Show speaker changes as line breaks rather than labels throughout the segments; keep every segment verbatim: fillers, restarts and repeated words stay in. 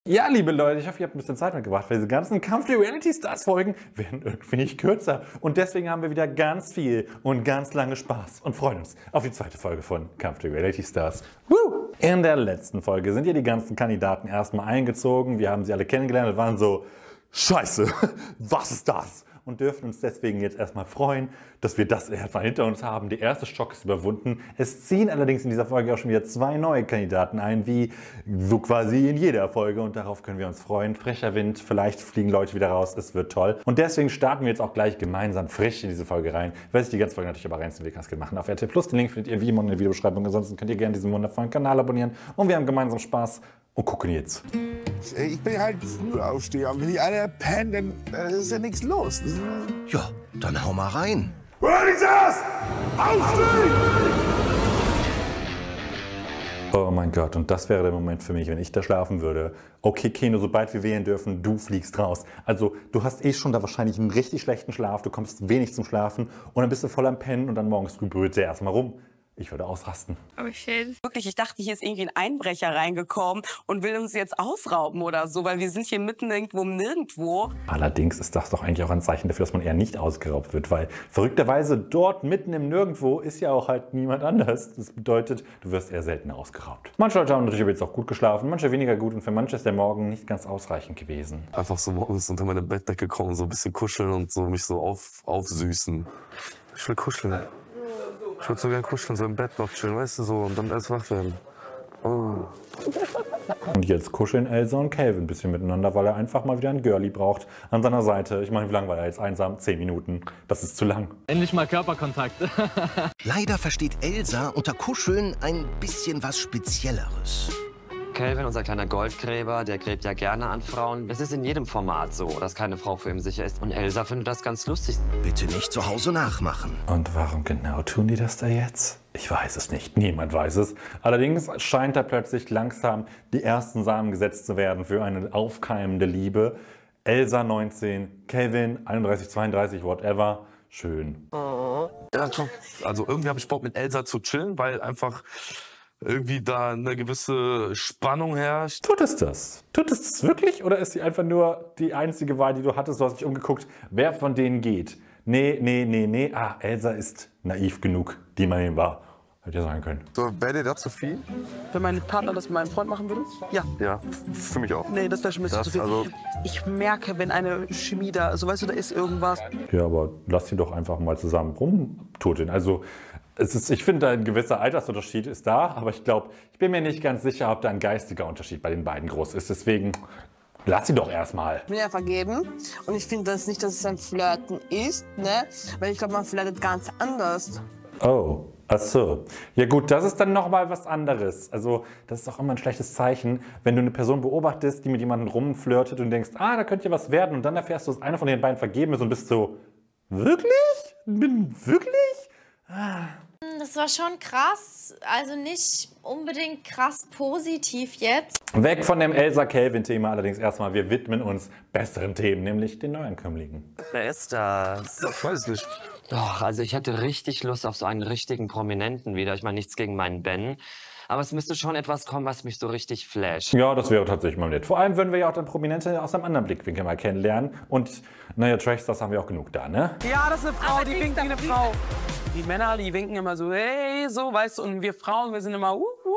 Ja, liebe Leute, ich hoffe, ihr habt ein bisschen Zeit mitgebracht, weil diese ganzen Kampf der Reality Stars Folgen werden irgendwie nicht kürzer. Und deswegen haben wir wieder ganz viel und ganz lange Spaß und freuen uns auf die zweite Folge von Kampf der Reality Stars. Woo! In der letzten Folge sind ja die ganzen Kandidaten erstmal eingezogen. Wir haben sie alle kennengelernt und waren so, Scheiße, was ist das? Und dürfen uns deswegen jetzt erstmal freuen, dass wir das erstmal hinter uns haben. Der erste Schock ist überwunden. Es ziehen allerdings in dieser Folge auch schon wieder zwei neue Kandidaten ein, wie so quasi in jeder Folge. Und darauf können wir uns freuen. Frecher Wind, vielleicht fliegen Leute wieder raus. Es wird toll. Und deswegen starten wir jetzt auch gleich gemeinsam frisch in diese Folge rein. Weil sich die ganze Folge natürlich aber rein zum Weg machen auf R T Plus. Den Link findet ihr wie immer in der Videobeschreibung. Ansonsten könnt ihr gerne diesen wundervollen Kanal abonnieren. Und wir haben gemeinsam Spaß und gucken jetzt.
Ich bin halt Frühaufsteher. Und wenn die alle pennen, dann ist ja nichts los.
Ja, dann hau mal rein.
Rangers! Aufstehen!
Oh mein Gott, und das wäre der Moment für mich, wenn ich da schlafen würde. Okay, Keno, sobald wir wählen dürfen, du fliegst raus. Also, du hast eh schon da wahrscheinlich einen richtig schlechten Schlaf, du kommst wenig zum Schlafen und dann bist du voll am Pennen und dann morgens grübelt er erstmal rum. Ich würde ausrasten.
Oh shit.
Wirklich, ich dachte, hier ist irgendwie ein Einbrecher reingekommen und will uns jetzt ausrauben oder so, weil wir sind hier mitten irgendwo im Nirgendwo.
Allerdings ist das doch eigentlich auch ein Zeichen dafür, dass man eher nicht ausgeraubt wird, weil verrückterweise dort mitten im Nirgendwo ist ja auch halt niemand anders. Das bedeutet, du wirst eher selten ausgeraubt. Manche Leute haben natürlich jetzt auch gut geschlafen, manche weniger gut und für manche ist der Morgen nicht ganz ausreichend gewesen.
Einfach so morgens unter meine Bettdecke kommen, so ein bisschen kuscheln und so mich so auf, aufsüßen. Ich will kuscheln. Ich würde so gern kuscheln, so im Bett noch chillen, weißt du, so, und dann erst wach werden. Oh.
Und jetzt kuscheln Elsa und Calvin ein bisschen miteinander, weil er einfach mal wieder ein Girlie braucht an seiner Seite. Ich meine, wie lange war er jetzt einsam? Zehn Minuten. Das ist zu lang.
Endlich mal Körperkontakt.
Leider versteht Elsa unter Kuscheln ein bisschen was Spezielleres.
Calvin, unser kleiner Goldgräber, der gräbt ja gerne an Frauen. Das ist in jedem Format so, dass keine Frau für ihn sicher ist. Und Elsa findet das ganz lustig.
Bitte nicht zu Hause nachmachen.
Und warum genau tun die das da jetzt? Ich weiß es nicht. Niemand weiß es. Allerdings scheint da plötzlich langsam die ersten Samen gesetzt zu werden für eine aufkeimende Liebe. Elsa neunzehn, Calvin einunddreißig, zweiunddreißig, whatever. Schön.
Ja, komm. Also irgendwie habe ich Bock mit Elsa zu chillen, weil einfach irgendwie da eine gewisse Spannung herrscht.
Tut es das? Tut es das wirklich? Oder ist sie einfach nur die einzige Wahl, die du hattest? Du hast dich umgeguckt, wer von denen geht? Nee, nee, nee, nee. Ah, Elsa ist naiv genug, die man ihm war. Hätte ja sein können.
So, wäre dir das zu viel?
Wenn mein Partner das mit meinem Freund machen würde? Ja.
Ja, für mich auch.
Nee, das wäre schon ein bisschen
Das,
zu viel.
also
Ich merke, wenn eine Chemie da, also weißt du, da ist irgendwas.
Ja, aber lass sie doch einfach mal zusammen rumtuteln. Also, es ist, ich finde, ein gewisser Altersunterschied ist da, aber ich glaube, ich bin mir nicht ganz sicher, ob da ein geistiger Unterschied bei den beiden groß ist. Deswegen lass sie doch erstmal.
Ich bin ja vergeben und ich finde das nicht, dass es ein Flirten ist, ne? Weil ich glaube, man flirtet ganz anders.
Oh, ach so. Ja gut, das ist dann nochmal was anderes. Also das ist auch immer ein schlechtes Zeichen, wenn du eine Person beobachtest, die mit jemandem rumflirtet und denkst, ah, da könnte ja was werden und dann erfährst du, dass einer von den beiden vergeben ist und bist so, wirklich? Bin wirklich? Ah.
Das war schon krass, also nicht unbedingt krass positiv jetzt.
Weg von dem Elsa-Calvin-Thema allerdings erstmal, wir widmen uns besseren Themen, nämlich den Neuankömmlingen.
Wer ist das?
ich weiß nicht.
Doch, also ich hätte richtig Lust auf so einen richtigen Prominenten wieder. Ich meine, nichts gegen meinen Ben. Aber es müsste schon etwas kommen, was mich so richtig flasht.
Ja, das wäre tatsächlich mal nett. Vor allem würden wir ja auch dann Prominente aus einem anderen Blickwinkel mal kennenlernen. Und naja, Trashstars haben wir auch genug da, ne?
Ja, das ist eine Frau, die winkt wie eine Frau. Die Männer, die winken immer so, hey, so, weißt du, und wir Frauen, wir sind immer, uh, uh,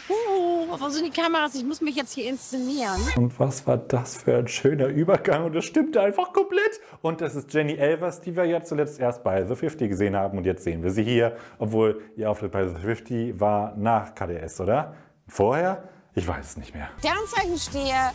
uh, uh.
Wo sind die Kameras? Ich muss mich jetzt hier inszenieren.
Und was war das für ein schöner Übergang? Und das stimmte einfach komplett. Und das ist Jenny Elvers, die wir ja zuletzt erst bei The fünfzig gesehen haben. Und jetzt sehen wir sie hier. Obwohl ihr Auftritt bei The fünfzig war nach K D S, oder? Vorher? Ich weiß es nicht mehr.
Sternzeichen stehe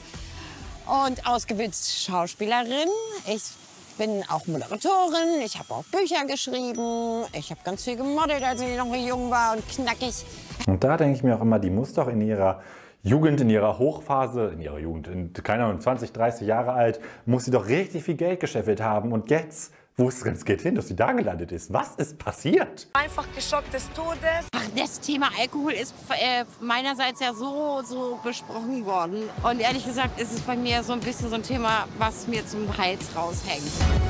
und ausgebildete Schauspielerin. Ich bin auch Moderatorin. Ich habe auch Bücher geschrieben. Ich habe ganz viel gemodelt, als ich noch jung war und knackig.
Und da denke ich mir auch immer, die muss doch in ihrer Jugend, in ihrer Hochphase, in ihrer Jugend, in, keine Ahnung, zwanzig, dreißig Jahre alt, muss sie doch richtig viel Geld gescheffelt haben. Und jetzt, wo ist das ganze Geld hin, dass sie da gelandet ist? Was ist passiert?
Einfach geschockt des Todes. Ach, das Thema Alkohol ist äh, meinerseits ja so, so besprochen worden. Und ehrlich gesagt ist es bei mir so ein bisschen so ein Thema, was mir zum Hals raushängt.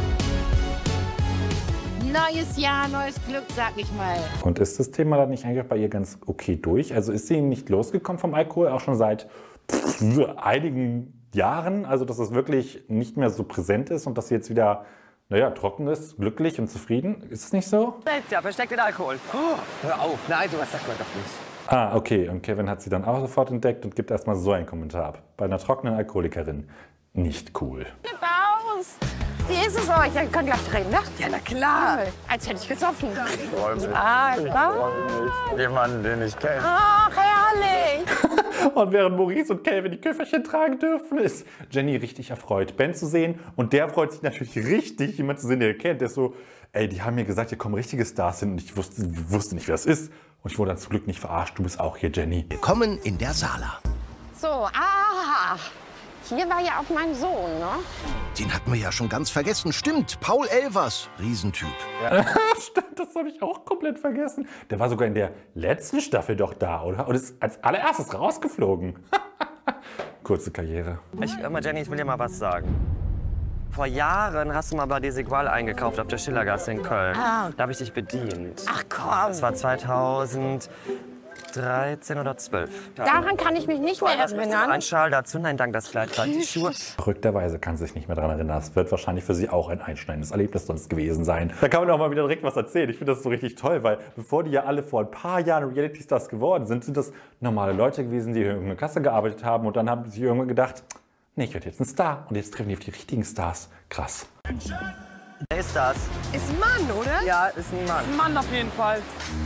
Neues Jahr, neues Glück, sag ich mal.
Und ist das Thema dann nicht eigentlich bei ihr ganz okay durch? Also ist sie nicht losgekommen vom Alkohol, auch schon seit pff, einigen Jahren, also dass es wirklich nicht mehr so präsent ist und dass sie jetzt wieder, naja, trocken ist, glücklich und zufrieden. Ist es nicht so?
Ja, versteckt den Alkohol. Oh, hör auf, nein, sowas sagt man doch nicht.
Ah, okay. Und Kevin hat sie dann auch sofort entdeckt und gibt erstmal so einen Kommentar ab. Bei einer trockenen Alkoholikerin. Nicht cool.
Raus! Wie ist es euch? Ihr könnt gleich reden, ne?
Ja, na klar.
Als hätte ich gesoffen.
Ich freue mich.
Ah, klar.
Jemanden, den ich kenne.
Ach, herrlich.
Und während Maurice und Kevin die Köfferchen tragen dürfen, ist Jenny richtig erfreut, Ben zu sehen. Und der freut sich natürlich richtig, jemanden zu sehen, der er kennt. Der ist so, ey, die haben mir gesagt, hier kommen richtige Stars hin und ich wusste, wusste nicht, wer das ist. Und ich wurde dann zum Glück nicht verarscht. Du bist auch hier, Jenny.
Willkommen in der Sala.
So, ah. Hier war ja auch mein Sohn, ne?
Den hatten wir ja schon ganz vergessen. Stimmt, Paul Elvers, Riesentyp.
Stimmt, das habe ich auch komplett vergessen. Der war sogar in der letzten Staffel doch da, oder? Und ist als allererstes rausgeflogen. Kurze Karriere.
Ich, hör mal, Jenny, ich will dir mal was sagen. Vor Jahren hast du mal bei Desigual eingekauft auf der Schillergasse in Köln.
Ah.
Da habe ich dich bedient.
Ach komm.
Das war zweitausenddreizehn oder zwölf.
Daran kann ich mich nicht mehr erinnern.
Ein Schal dazu, nein, dank, das Kleid, die Schuhe.
Verrückterweise kann sie sich nicht mehr daran erinnern. Das wird wahrscheinlich für sie auch ein einschneidendes Erlebnis sonst gewesen sein. Da kann man auch mal wieder direkt was erzählen. Ich finde das so richtig toll, weil bevor die ja alle vor ein paar Jahren Reality-Stars geworden sind, sind das normale Leute gewesen, die in irgendeiner Kasse gearbeitet haben und dann haben sie irgendwann gedacht, nee, ich werde jetzt ein Star und jetzt treffen die auf die richtigen Stars. Krass.
Wer ist das?
Ist ein Mann, oder?
Ja, ist ein Mann.
Ein Mann auf jeden Fall.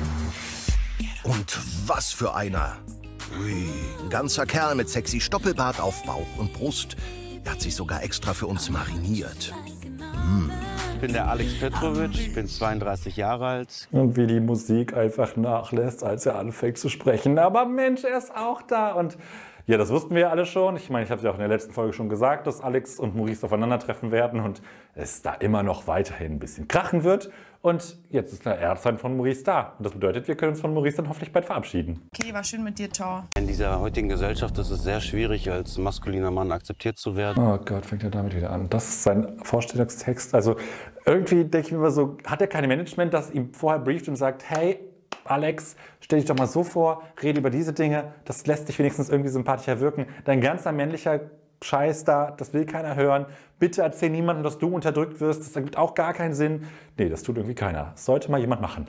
Und was für einer. Ui, ein ganzer Kerl mit sexy Stoppelbart auf Bauch und Brust. Er hat sich sogar extra für uns mariniert.
Ich bin der Alex Petrovic, ich bin zweiunddreißig Jahre alt.
Und wie die Musik einfach nachlässt, als er anfängt zu sprechen. Aber Mensch, er ist auch da. Und ja, das wussten wir alle schon. Ich meine, ich habe es ja auch in der letzten Folge schon gesagt, dass Alex und Maurice aufeinandertreffen werden und es da immer noch weiterhin ein bisschen krachen wird. Und jetzt ist der Erzeit von Maurice da. Und das bedeutet, wir können uns von Maurice dann hoffentlich bald verabschieden.
Okay, war schön mit dir, ciao.
In dieser heutigen Gesellschaft ist es sehr schwierig, als maskuliner Mann akzeptiert zu werden.
Oh Gott, fängt er damit wieder an. Das ist sein Vorstellungstext. Also irgendwie denke ich mir immer so, hat er kein Management, das ihm vorher brieft und sagt, hey, Alex, stell dich doch mal so vor, rede über diese Dinge, das lässt dich wenigstens irgendwie sympathischer wirken. Dein ganzer männlicher Scheiß da, das will keiner hören. Bitte erzähl niemandem, dass du unterdrückt wirst, das ergibt auch gar keinen Sinn. Nee, das tut irgendwie keiner. Das sollte mal jemand machen.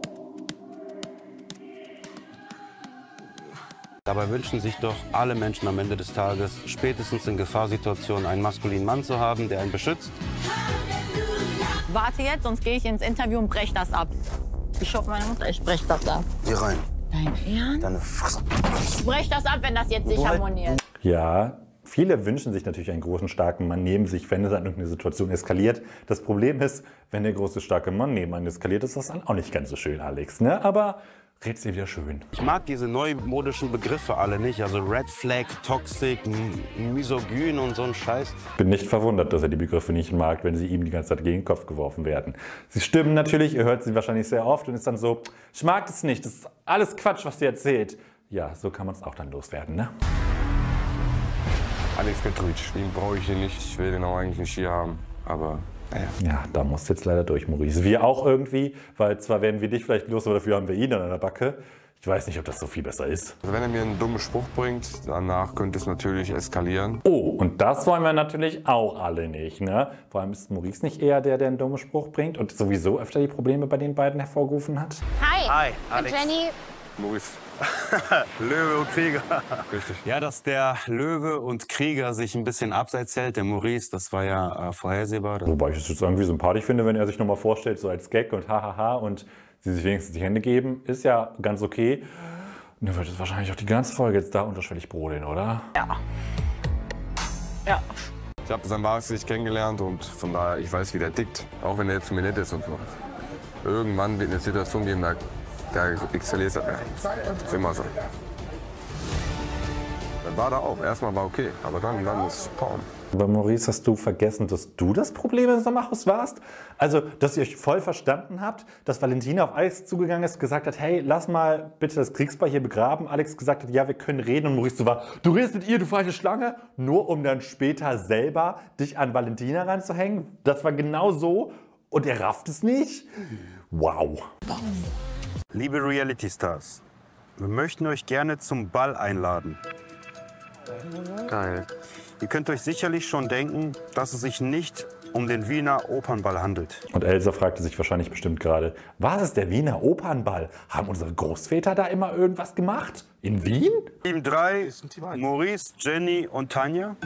Dabei wünschen sich doch alle Menschen am Ende des Tages, spätestens in Gefahrsituationen, einen maskulinen Mann zu haben, der einen beschützt.
Warte jetzt, sonst gehe ich ins Interview und brech das ab. Ich hoffe, meine Mutter, ich brech das ab.
Hier rein.
Dein Ernst?
Deine Fresse.
Ich brech das ab, wenn das jetzt nicht harmoniert.
Ja, viele wünschen sich natürlich einen großen, starken Mann neben sich, wenn es an irgendeine Situation eskaliert. Das Problem ist, wenn der große, starke Mann neben einen eskaliert, ist das dann auch nicht ganz so schön, Alex. Ne? Aber red's dir wieder schön.
Ich mag diese neumodischen Begriffe alle nicht, also Red Flag, Toxic, Misogyn und so ein Scheiß.
Bin nicht verwundert, dass er die Begriffe nicht mag, wenn sie ihm die ganze Zeit gegen den Kopf geworfen werden. Sie stimmen natürlich, ihr hört sie wahrscheinlich sehr oft und ist dann so, ich mag das nicht, das ist alles Quatsch, was sie erzählt. Ja, so kann man es auch dann loswerden, ne?
Alex Petrovic, den brauche ich hier nicht. Ich will den auch eigentlich nicht hier haben. Aber naja.
Ja, da musst du jetzt leider durch, Maurice. Wir auch irgendwie, weil zwar werden wir dich vielleicht los, aber dafür haben wir ihn an der Backe. Ich weiß nicht, ob das so viel besser ist.
Also wenn er mir einen dummen Spruch bringt, danach könnte es natürlich eskalieren.
Oh, und das wollen wir natürlich auch alle nicht, ne? Vor allem ist Maurice nicht eher der, der einen dummen Spruch bringt und sowieso öfter die Probleme bei den beiden hervorgerufen hat?
Hi.
Hi,
Ich
Alex.
bin Jenny.
Maurice.
Löwe und Krieger.
Richtig.
Ja, dass der Löwe und Krieger sich ein bisschen abseits hält, der Maurice, das war ja äh, vorhersehbar.
Wobei ich es jetzt irgendwie sympathisch finde, wenn er sich nochmal vorstellt, so als Gag und hahaha und sie sich wenigstens die Hände geben, ist ja ganz okay. Und dann wird es wahrscheinlich auch die ganze Folge jetzt da unterschwellig brodeln, oder?
Ja. Ja.
Ich habe sein wahres Gesicht kennengelernt und von daher, ich weiß, wie der tickt. Auch wenn er jetzt zu mir nett ist und so. Irgendwann wird eine Situation geben, da, da eskaliert es. Das ist immer so. Dann war da auch. Erstmal war okay, aber dann, dann ist es Porn.
Aber Maurice, hast du vergessen, dass du das Problem im Sommerhaus warst? Also, dass ihr euch voll verstanden habt, dass Valentina auf Alex zugegangen ist, gesagt hat, hey, lass mal bitte das Kriegsbeil hier begraben. Alex gesagt hat, ja, wir können reden. Und Maurice so war, du redest mit ihr, du falsche Schlange, nur um dann später selber dich an Valentina ranzuhängen. Das war genau so und er rafft es nicht. Wow.
Liebe Reality Stars, wir möchten euch gerne zum Ball einladen. Geil. Ihr könnt euch sicherlich schon denken, dass es sich nicht um den Wiener Opernball handelt.
Und Elsa fragte sich wahrscheinlich bestimmt gerade, was ist der Wiener Opernball? Haben unsere Großväter da immer irgendwas gemacht? In Wien?
Team drei, Maurice, Jenny und Tanja.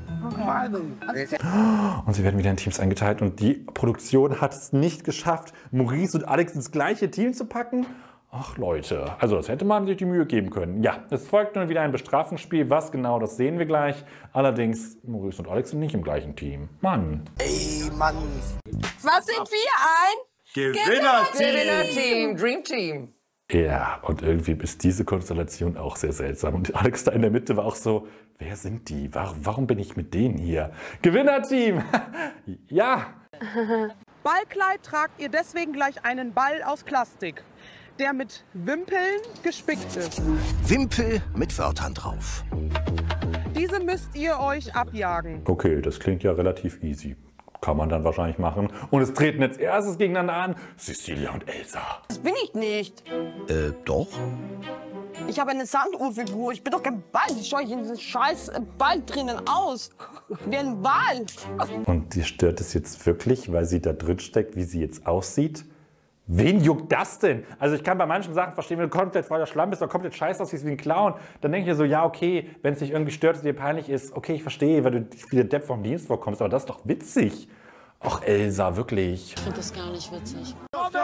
Und sie werden wieder in Teams eingeteilt und die Produktion hat es nicht geschafft, Maurice und Alex ins gleiche Team zu packen. Ach Leute, also das hätte man sich die Mühe geben können. Ja, es folgt nun wieder ein Bestrafungsspiel. Was genau, das sehen wir gleich. Allerdings, Maurice und Alex sind nicht im gleichen Team. Mann.
Ey, Mann.
Was sind wir? Ein
Gewinnerteam, Dream Team.
Ja, und irgendwie ist diese Konstellation auch sehr seltsam. Und Alex da in der Mitte war auch so, wer sind die? Warum, warum bin ich mit denen hier? Gewinnerteam! Ja!
Ballkleid tragt ihr deswegen gleich einen Ball aus Plastik, der mit Wimpeln gespickt ist.
Wimpel mit Wörtern drauf.
Diese müsst ihr euch abjagen.
Okay, das klingt ja relativ easy. Kann man dann wahrscheinlich machen. Und es treten jetzt erstes gegeneinander an Cecilia und Elsa.
Das bin ich nicht.
Äh, doch?
Ich habe eine Sanduhrfigur. Ich bin doch kein Ball. Ich schaue in diesen scheiß Ball drinnen aus. Wie ein Ball.
Und die stört es jetzt wirklich, weil sie da drin steckt, wie sie jetzt aussieht? Wen juckt das denn? Also ich kann bei manchen Sachen verstehen, wenn du komplett voller Schlamm bist oder komplett scheiße aussiehst wie ein Clown, dann denke ich mir so, ja okay, wenn es dich irgendwie stört, dass dir peinlich ist, okay, ich verstehe, weil du wie der Depp vom Dienst vorkommst, aber das ist doch witzig. Ach Elsa, wirklich.
Ich finde das gar nicht witzig.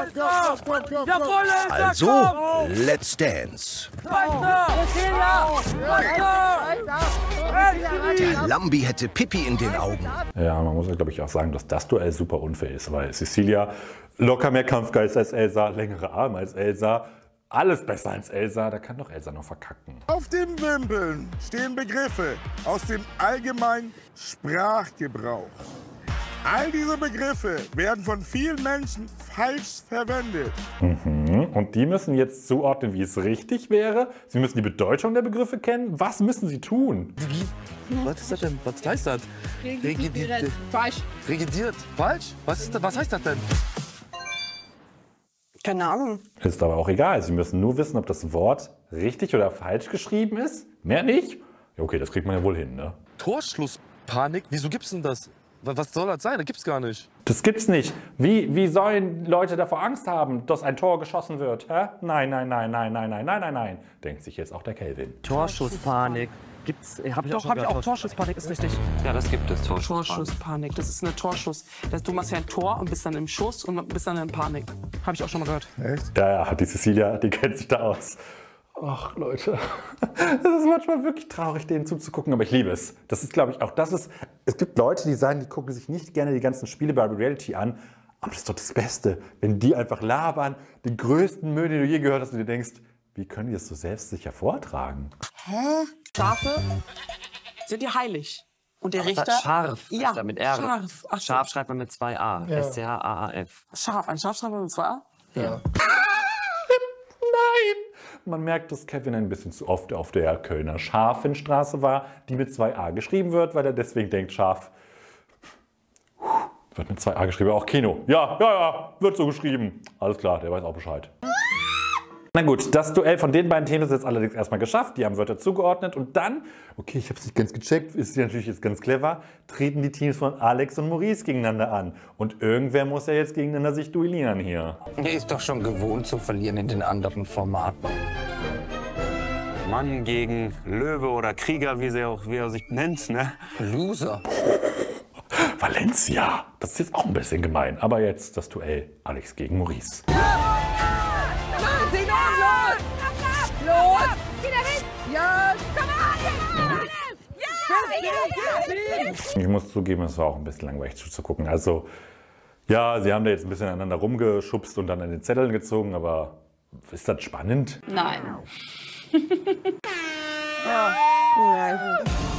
Also, let's dance. Der Lambi hätte Pippi in den Augen.
Ja, man muss ja, glaube ich, auch sagen, dass das Duell super unfair ist, weil Cecilia locker mehr Kampfgeist als Elsa, längere Arme als Elsa, alles besser als Elsa, da kann doch Elsa noch verkacken.
Auf den Wimpeln stehen Begriffe aus dem allgemeinen Sprachgebrauch. All diese Begriffe werden von vielen Menschen falsch verwendet.
Mhm. Und die müssen jetzt zuordnen, wie es richtig wäre. Sie müssen die Bedeutung der Begriffe kennen. Was müssen sie tun?
Was ist das denn? Was heißt das?
Regidiert. Falsch.
Regidiert? Falsch? Was, ist das? Was heißt das denn?
Keine Ahnung.
Ist aber auch egal. Sie müssen nur wissen, ob das Wort richtig oder falsch geschrieben ist. Mehr nicht? Ja, okay, das kriegt man ja wohl hin, ne?
Torschlusspanik? Wieso gibt's denn das? Was soll das sein? Das gibt's gar nicht.
Das gibt's nicht. Wie, wie sollen Leute davor Angst haben, dass ein Tor geschossen wird? Hä? Nein, nein, nein, nein, nein, nein, nein, nein, nein. Denkt sich jetzt auch der Kelvin.
Torschusspanik. Gibt's, hab ich
Doch, habe ich auch. Torschusspanik ist richtig.
Ja, das gibt es. Torschusspanik.
Torschusspanik, das ist eine Torschuss. Das, du machst ja ein Tor und bist dann im Schuss und bist dann in Panik. Habe ich auch schon mal gehört.
Echt?
Ja, ja, die Cecilia, die kennt sich da aus. Ach, Leute, es ist manchmal wirklich traurig, denen zuzugucken, aber ich liebe es. Das ist, glaube ich, auch das ist, es gibt Leute, die sagen, die gucken sich nicht gerne die ganzen Spiele bei Reality an, aber das ist doch das Beste, wenn die einfach labern, den größten Müll, den du je gehört hast und du dir denkst, wie können die das so selbstsicher vortragen?
Hä?
Schafe sind ja heilig. Und der
Ach,
Richter...
Scharf.
Ja,
Da mit R.
scharf. Ach so.
Scharf schreibt man mit zwei A.
Ja.
S C H A A F.
Scharf, ein Schafschreiber mit zwei A?
Ja.
Nein! Man merkt, dass Kevin ein bisschen zu oft auf der Kölner Scharfenstraße war, die mit zwei A geschrieben wird, weil er deswegen denkt, Scharf wird mit zwei A geschrieben. Auch Kino. Ja, ja, ja, wird so geschrieben. Alles klar, der weiß auch Bescheid. Na gut, das Duell von den beiden Teams ist jetzt allerdings erstmal geschafft. Die haben Wörter zugeordnet und dann, okay, ich habe es nicht ganz gecheckt, ist natürlich jetzt ganz clever, treten die Teams von Alex und Maurice gegeneinander an. Und irgendwer muss ja jetzt gegeneinander sich duellieren hier.
Er ist doch schon gewohnt zu verlieren in den anderen Formaten.
Mann gegen Löwe oder Krieger, wie, sie auch, wie er sich nennt, ne?
Loser.
Valencia, das ist jetzt auch ein bisschen gemein. Aber jetzt das Duell Alex gegen Maurice.
Los! Geh dahin! Ja! Komm mal! Ja!
Ich muss zugeben, es war auch ein bisschen langweilig zuzugucken. Also, ja, sie haben da jetzt ein bisschen aneinander rumgeschubst und dann an den Zetteln gezogen, aber ist das spannend?
Nein.
Ja. Nein.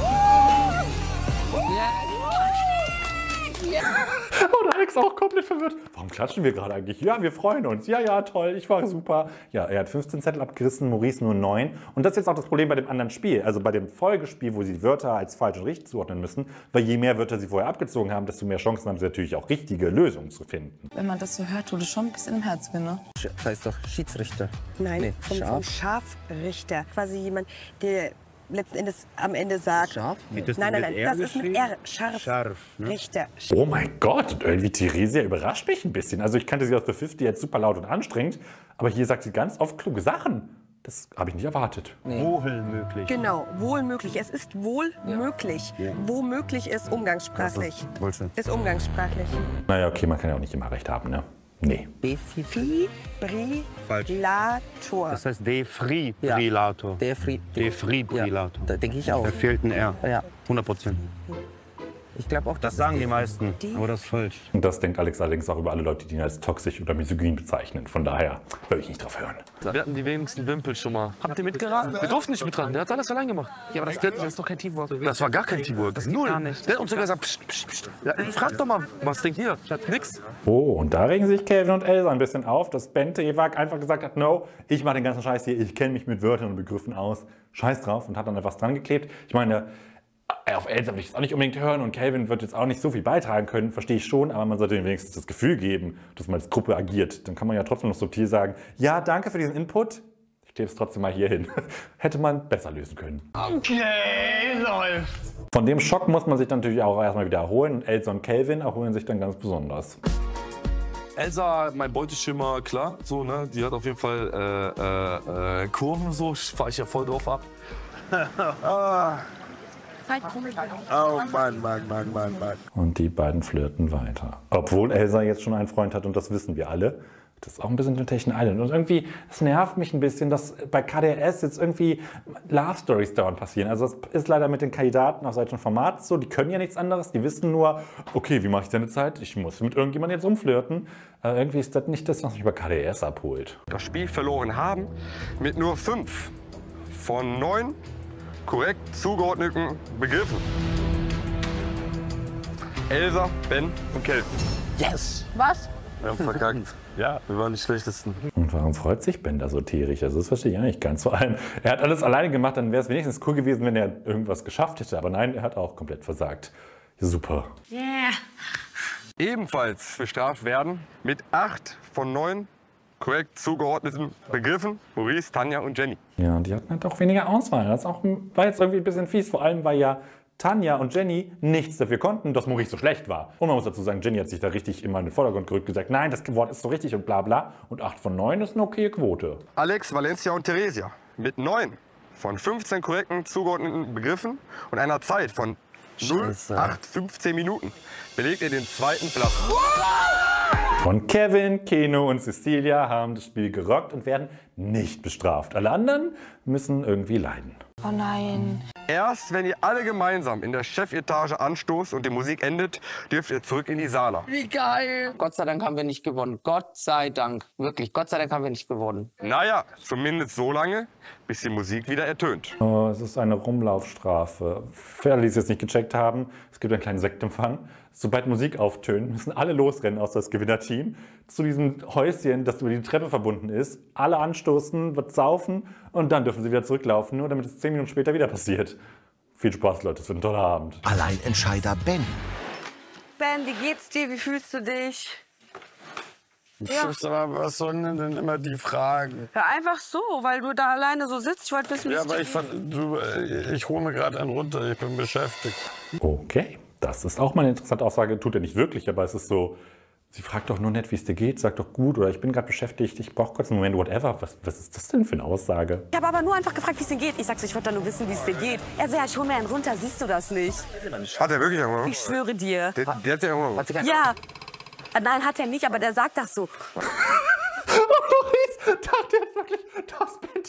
Und Alex auch komplett verwirrt. Warum klatschen wir gerade eigentlich? Ja, wir freuen uns. Ja, ja, toll, ich war super. Ja, er hat fünfzehn Zettel abgerissen, Maurice nur neun. Und das ist jetzt auch das Problem bei dem anderen Spiel. Also bei dem Folgespiel, wo sie die Wörter als falsch und richtig zuordnen müssen. Weil je mehr Wörter sie vorher abgezogen haben, desto mehr Chancen haben sie natürlich auch richtige Lösungen zu finden.
Wenn man das so hört, tut es schon ein bisschen im Herz weh, ne?
Das heißt doch Schiedsrichter.
Nein,
Nee,
vom, vom
Schaf.
Scharfrichter. Quasi jemand, der letzten Endes am Ende sagt.
Scharf?
Nein, nein, nein, das ist mit R. Scharf.
Scharf, ne?
Richter.
Oh mein Gott, und irgendwie Theresia überrascht mich ein bisschen. Also ich kannte sie aus The fünfzig jetzt super laut und anstrengend, aber hier sagt sie ganz oft kluge Sachen. Das habe ich nicht erwartet.
Wohl möglich.
Genau, wohl möglich. Es ist wohl möglich.
Ja.
Wo möglich ist umgangssprachlich.
Das ist Bullshit.
Ist umgangssprachlich.
Naja, okay, man kann ja auch nicht immer recht haben, ne? Nee.
Defibrillator.
Das heißt Defibrillator.
Defri
Defibrillator.
Ja, da denke ich auch.
Da fehlt ein R.
Ja.
hundert Prozent.
Ich glaube auch,
Das sagen die meisten, aber das ist falsch.
Und das denkt Alex allerdings auch über alle Leute, die ihn als toxisch oder misogyn bezeichnen. Von daher würde ich nicht drauf hören.
Wir hatten die wenigsten Wimpel schon mal. Habt ihr mitgeraten? Wir durften nicht mitraten. Der hat alles allein gemacht. Ja, aber das, das ist doch kein Teamwork. Das war gar kein Teamwork. Das Null. Gar nicht. Der hat uns sogar gesagt, pst, pst, pst. Ja, frag doch mal, was denkt ihr? Nix.
Oh, und da regen sich Calvin und Elsa ein bisschen auf, dass Bente Ewag einfach gesagt hat, no, ich mache den ganzen Scheiß hier, ich kenne mich mit Wörtern und Begriffen aus. Scheiß drauf, und hat dann etwas dran geklebt. Ich meine, auf Elsa würde ich es auch nicht unbedingt hören und Calvin wird jetzt auch nicht so viel beitragen können, verstehe ich schon, aber man sollte ihm wenigstens das Gefühl geben, dass man als Gruppe agiert. Dann kann man ja trotzdem noch subtil sagen, ja, danke für diesen Input, ich klebe es trotzdem mal hier hin. Hätte man besser lösen können.
Okay, läuft.
Von dem Schock muss man sich dann natürlich auch erstmal wieder erholen und Elsa und Calvin erholen sich dann ganz besonders.
Elsa, mein Beuteschimmer, klar, so, ne? Die hat auf jeden Fall äh, äh, äh, Kurven, so, fahre ich ja voll drauf ab.
Oh Mann, Mann, Mann, Mann, Mann.
Und die beiden flirten weiter. Obwohl Elsa jetzt schon einen Freund hat und das wissen wir alle. Das ist auch ein bisschen Temptation Island. Und irgendwie, es nervt mich ein bisschen, dass bei K D R S jetzt irgendwie Love Stories dauernd passieren. Also das ist leider mit den Kandidaten aus solchen Formaten so. Die können ja nichts anderes. Die wissen nur, okay, wie mache ich denn eine Zeit? Ich muss mit irgendjemandem jetzt rumflirten. Aber irgendwie ist das nicht das, was mich bei K D R S abholt.
Das Spiel verloren haben mit nur fünf von neun korrekt zugeordneten Begriffen. Elsa, Ben und Kelvin.
Yes!
Was?
Wir haben verkackt. Ja, wir waren die Schlechtesten.
Und warum freut sich Ben da so tierisch? Also das verstehe ich ja nicht ganz. Vor allem, er hat alles alleine gemacht, dann wäre es wenigstens cool gewesen, wenn er irgendwas geschafft hätte. Aber nein, er hat auch komplett versagt. Super.
Yeah.
Ebenfalls bestraft werden mit acht von neun korrekt zugeordneten Begriffen Maurice, Tanja und Jenny.
Ja, und die hatten halt auch weniger Auswahl. Das auch, war jetzt irgendwie ein bisschen fies, vor allem weil ja Tanja und Jenny nichts dafür konnten, dass Maurice so schlecht war. Und man muss dazu sagen, Jenny hat sich da richtig immer in den Vordergrund gerückt, gesagt, nein, das Wort ist so richtig und bla bla. Und acht von neun ist eine okaye Quote.
Alex, Valencia und Theresia mit neun von fünfzehn korrekten zugeordneten Begriffen und einer Zeit von null Komma acht fünfzehn Minuten belegt er den zweiten Platz.
Und Kevin, Keno und Cecilia haben das Spiel gerockt und werden nicht bestraft. Alle anderen müssen irgendwie leiden.
Oh nein.
Erst wenn ihr alle gemeinsam in der Chefetage anstoßt und die Musik endet, dürft ihr zurück in die Sala.
Wie geil! Gott sei Dank haben wir nicht gewonnen. Gott sei Dank. Wirklich, Gott sei Dank haben wir nicht gewonnen.
Naja, zumindest so lange, bis die Musik wieder ertönt.
Oh, es ist eine Rumlaufstrafe. Für alle, die es jetzt nicht gecheckt haben, es gibt einen kleinen Sektempfang. Sobald Musik auftönt, müssen alle losrennen aus das Gewinnerteam zu diesem Häuschen, das über die Treppe verbunden ist. Alle anstoßen, wird saufen und dann dürfen sie wieder zurücklaufen, nur damit es zehn Minuten später wieder passiert. Viel Spaß, Leute, es wird ein toller Abend.
Alleinentscheider Ben.
Ben, wie geht's dir? Wie fühlst du dich?
Ja. Aber was sollen denn immer die Fragen?
Ja, einfach so, weil du da alleine so sitzt. Ich wollte wissen, wie
Ja,
es dir
aber ich,
geht.
fand, du, ich hole mir gerade einen runter, ich bin beschäftigt.
Okay, das ist auch mal eine interessante Aussage. Tut er nicht wirklich, aber es ist so, sie fragt doch nur nett, wie es dir geht, sag doch gut oder ich bin gerade beschäftigt, ich brauche kurz einen Moment, whatever. Was, was ist das denn für eine Aussage?
Ich habe aber nur einfach gefragt, wie es dir geht. Ich sag's, ich wollte da nur wissen, wie es dir geht. Er so, ja, ich hol mir einen runter, siehst du das nicht?
Hat er wirklich Hunger?
Ich schwöre dir.
Der, der hat ja Hunger.
Ja. Ah, nein, hat er nicht, aber der sagt das so.
Oh, Maurice, dachte jetzt wirklich, das Ben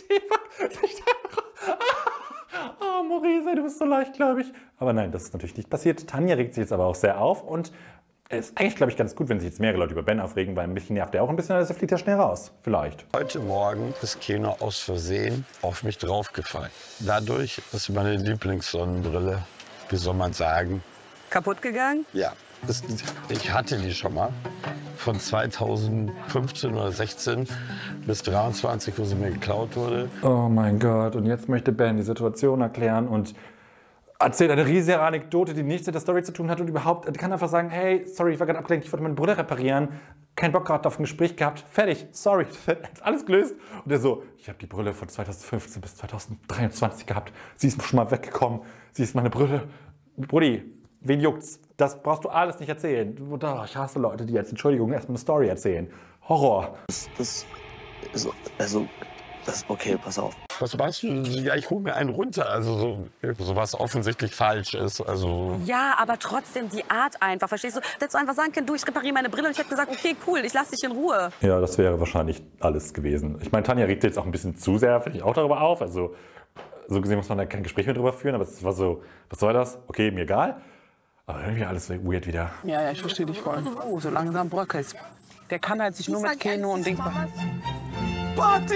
Ewag. Oh, Maurice, du bist so leicht, glaube ich. Aber nein, das ist natürlich nicht passiert. Tanja regt sich jetzt aber auch sehr auf und es ist eigentlich, glaube ich, ganz gut, wenn sich jetzt mehrere Leute über Ben aufregen, weil mich nervt er auch ein bisschen, also fliegt er schnell raus. Vielleicht.
Heute Morgen ist Keno aus Versehen auf mich draufgefallen. Dadurch ist meine Lieblingssonnenbrille, wie soll man sagen,
Kaputt gegangen?
ja. Das, ich hatte die schon mal von zweitausendfünfzehn oder sechzehn bis dreiundzwanzig, wo sie mir geklaut wurde.
Oh mein Gott, und jetzt möchte Ben die Situation erklären und erzählt eine riesige Anekdote, die nichts mit der Story zu tun hat und überhaupt, die kann einfach sagen, hey, sorry, ich war gerade abgelenkt, ich wollte meine Brille reparieren, kein Bock gerade auf ein Gespräch gehabt, fertig, sorry, alles gelöst. Und er so, ich habe die Brille von zweitausendfünfzehn bis zweitausenddreiundzwanzig gehabt, sie ist schon mal weggekommen, sie ist meine Brille. Brudi, wen juckt's? Das brauchst du alles nicht erzählen. Oh, ich hasse Leute, die jetzt, Entschuldigung, erstmal eine Story erzählen. Horror.
Das, das ist, also, das ist okay, pass auf.
Was machst du? Ja, ich hole mir einen runter. Also so, so was offensichtlich falsch ist. Also
Ja, aber trotzdem die Art einfach, verstehst du? Hättest du einfach sagen können, du, ich repariere meine Brille und ich hätte gesagt, okay, cool, ich lasse dich in Ruhe.
Ja, das wäre wahrscheinlich alles gewesen. Ich meine, Tanja regt jetzt auch ein bisschen zu sehr, finde ich, auch darüber auf. Also so gesehen muss man da kein Gespräch mehr drüber führen, aber es war so, was soll das? Okay, mir egal. Aber irgendwie alles weird wieder.
Ja, ja, ich verstehe dich voll. Oh, so langsam bröckelt. Der kann halt sich nur mit Keno und Dings machen.
Party!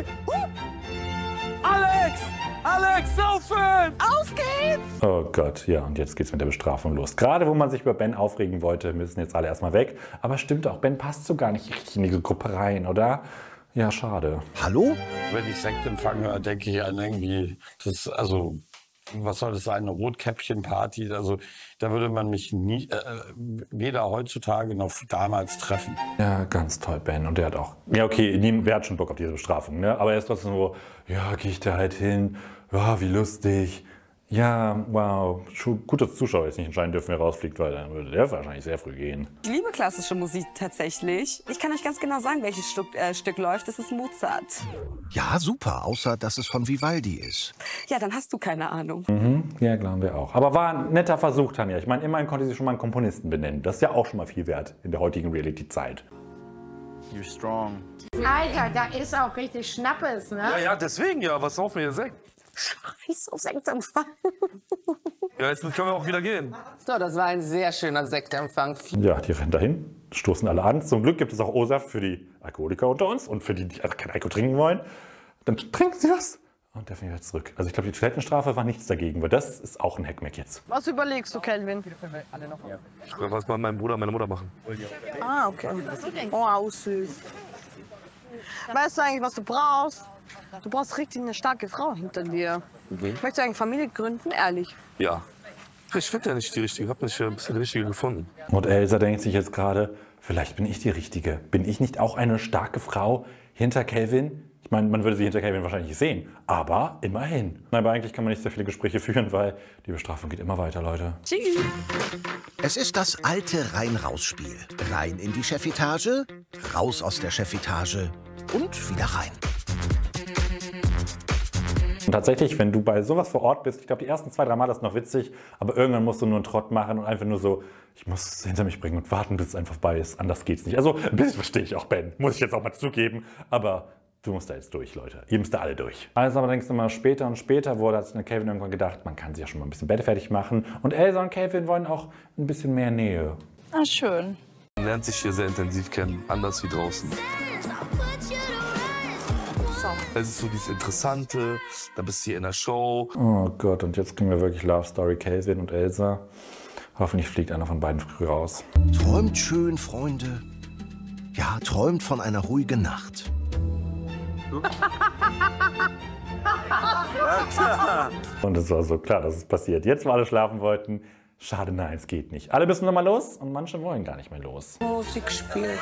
Alex! Alex, saufen!
Auf geht's!
Oh Gott, ja, und jetzt geht's mit der Bestrafung los. Gerade wo man sich über Ben aufregen wollte, müssen jetzt alle erstmal weg. Aber stimmt auch, Ben passt so gar nicht richtig in diese Gruppe rein, oder? Ja, schade.
Hallo?
wenn ich Sekt empfange, denke ich an irgendwie, das, also was soll das sein, eine Rotkäppchen-Party? Also da würde man mich nie, äh, weder heutzutage noch damals treffen.
Ja, ganz toll, Ben. Und der hat auch, ja okay, wer hat schon Bock auf diese Bestrafung, ne? Aber er ist trotzdem so, ja, gehe ich da halt hin, ja, wie lustig. Ja, wow, gut, dass Zuschauer jetzt nicht entscheiden dürfen, wer rausfliegt, weil dann würde der wahrscheinlich sehr früh gehen.
Ich liebe klassische Musik tatsächlich. Ich kann euch ganz genau sagen, welches Stück, äh, Stück läuft. Das ist Mozart.
Ja, super, außer dass es von Vivaldi ist.
Ja, dann hast du keine Ahnung.
Mhm, ja, glauben wir auch. Aber war ein netter Versuch, Tanja. Ich meine, immerhin konnte sie schon mal einen Komponisten benennen. Das ist ja auch schon mal viel wert in der heutigen Reality-Zeit.
You're strong.
Alter, da ist auch richtig Schnappes, ne?
Ja, ja, deswegen ja. Was saufen wir hier? Sekt?
Scheiß auf Sektempfang.
Ja, jetzt können wir auch wieder gehen.
So, das war ein sehr schöner Sektempfang.
Ja, die rennen dahin, stoßen alle an. Zum Glück gibt es auch O-Saft für die Alkoholiker unter uns und für die, die kein Alkohol trinken wollen. Dann trinken sie was und dürfen wieder zurück. Also ich glaube, die Toilettenstrafe war nichts dagegen, weil das ist auch ein Hackmack jetzt.
Was überlegst du, Kelvin?
Ich will was mal meinem Bruder und meiner Mutter machen.
Ah, okay. Oh, süß. Weißt du eigentlich, was du brauchst? Du brauchst richtig eine starke Frau hinter dir.
Mhm.
Möchtest du eigentlich Familie gründen? Ehrlich.
Ja. Ich finde ja nicht die Richtige. Ich habe nicht ein bisschen die Richtige gefunden.
Und Elsa denkt sich jetzt gerade, vielleicht bin ich die Richtige. Bin ich nicht auch eine starke Frau hinter Kelvin? Ich meine, man würde sie hinter Kelvin wahrscheinlich nicht sehen, aber immerhin. Aber eigentlich kann man nicht sehr viele Gespräche führen, weil die Bestrafung geht immer weiter, Leute.
Tschüss. Es ist das alte Rein-Raus-Spiel. Rein in die Chefetage, raus aus der Chefetage und wieder rein.
Und tatsächlich, wenn du bei sowas vor Ort bist, ich glaube, die ersten zwei, drei Mal ist noch witzig, aber irgendwann musst du nur einen Trott machen und einfach nur so, ich muss es hinter mich bringen und warten, bis es einfach vorbei ist. Anders geht's nicht. Also, ein bisschen verstehe ich auch Ben, muss ich jetzt auch mal zugeben, aber du musst da jetzt durch, Leute. Ihr müsst da alle durch. Also, aber denkst du mal, später und später wurde hat sich Kelvin irgendwann gedacht, man kann sich ja schon mal ein bisschen Bett fertig machen. Und Elsa und Kelvin wollen auch ein bisschen mehr Nähe.
Ah, schön.
Man lernt sich hier sehr intensiv kennen, anders wie draußen. Es ist so dieses Interessante, da bist du hier in der Show.
Oh Gott, und jetzt kriegen wir wirklich Love Story Kelvin und Elsa. Hoffentlich fliegt einer von beiden früh raus.
Träumt schön, Freunde. Ja, träumt von einer ruhigen Nacht.
Und es war so klar, dass es passiert. Jetzt, wo alle schlafen wollten, schade, nein, es geht nicht. Alle müssen nochmal los und manche wollen gar nicht mehr los.
Musik spielt.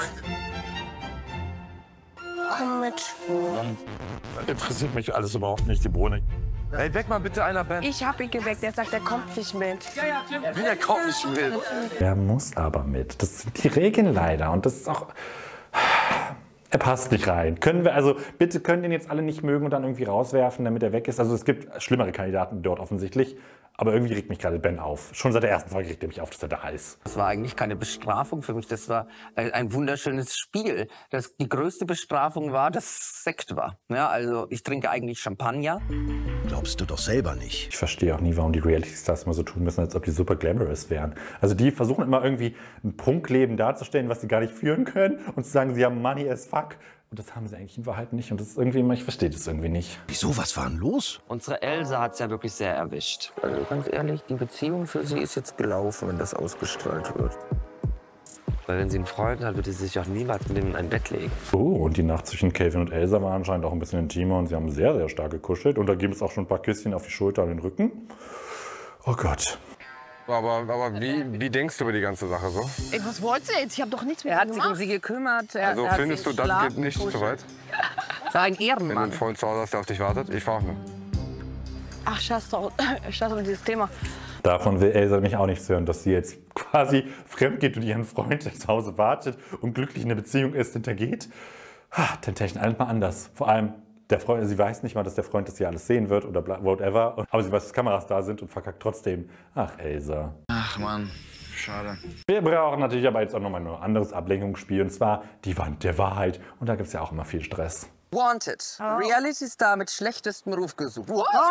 Komm mit.
Interessiert mich alles überhaupt nicht, die Bohne.
Hey, weck mal bitte einer, Ben.
Ich hab ihn geweckt, er sagt, er kommt nicht mit.
Ja, ja, Wie, der kommt nicht mit?
Er muss aber mit. Das sind die Regeln leider. Und das ist auch... Er passt nicht rein. Können wir, also bitte können den jetzt alle nicht mögen und dann irgendwie rauswerfen, damit er weg ist. Also es gibt schlimmere Kandidaten dort offensichtlich. Aber irgendwie regt mich gerade Ben auf. Schon seit der ersten Folge regt er mich auf, dass er da ist.
Das war eigentlich keine Bestrafung für mich. Das war ein wunderschönes Spiel. Das, die größte Bestrafung war, dass Sekt war. Ja, also ich trinke eigentlich Champagner.
Glaubst du doch selber nicht.
Ich verstehe auch nie, warum die Reality-Stars immer so tun müssen, als ob die super glamorous wären. Also die versuchen immer irgendwie ein Prunkleben darzustellen, was sie gar nicht führen können und zu sagen, sie haben Money as fuck. Und das haben sie eigentlich in Wahrheit nicht. Und das ist irgendwie immer, ich verstehe das irgendwie nicht.
Wieso, was war denn los?
Unsere Elsa hat es ja wirklich sehr erwischt.
Also ganz ehrlich, die Beziehung für sie ist jetzt gelaufen, wenn das ausgestrahlt wird.
Weil wenn sie einen Freund hat, würde sie sich auch niemals mit ihm in ein Bett legen.
Oh, und die Nacht zwischen Kelvin und Elsa war anscheinend auch ein bisschen intimer und sie haben sehr, sehr stark gekuschelt. Und da gibt es auch schon ein paar Küsschen auf die Schulter und den Rücken. Oh Gott.
Aber, aber wie, wie denkst du über die ganze Sache so?
Ey, was wollt ihr jetzt? Ich habe doch nichts mit
Er
ihr
hat sich um
gemacht.
sie gekümmert. Er,
Also
er hat
findest
sie
du, das
schlafen
geht nicht
kuscheln.
so weit?
Das war ein
Wenn du einen
Ehrenmann.
Freund zu Hause hast, der auf dich wartet? Ich frage nur.
Ach, scheiß doch, scheiß auf dieses Thema.
Davon will Elsa mich auch nichts hören, dass sie jetzt quasi fremd geht und ihren Freund, der zu Hause wartet und glücklich in der Beziehung ist, hintergeht. Ha, Temptation Island mal anders. Vor allem, der Freund, sie weiß nicht mal, dass der Freund das hier alles sehen wird oder whatever. Aber sie weiß, dass Kameras da sind und verkackt trotzdem. Ach, Elsa.
Ach Mann, schade.
Wir brauchen natürlich aber jetzt auch nochmal ein anderes Ablenkungsspiel, und zwar die Wand der Wahrheit. Und da gibt es ja auch immer viel Stress.
Wanted.
Oh.
Reality Star mit schlechtestem Ruf gesucht.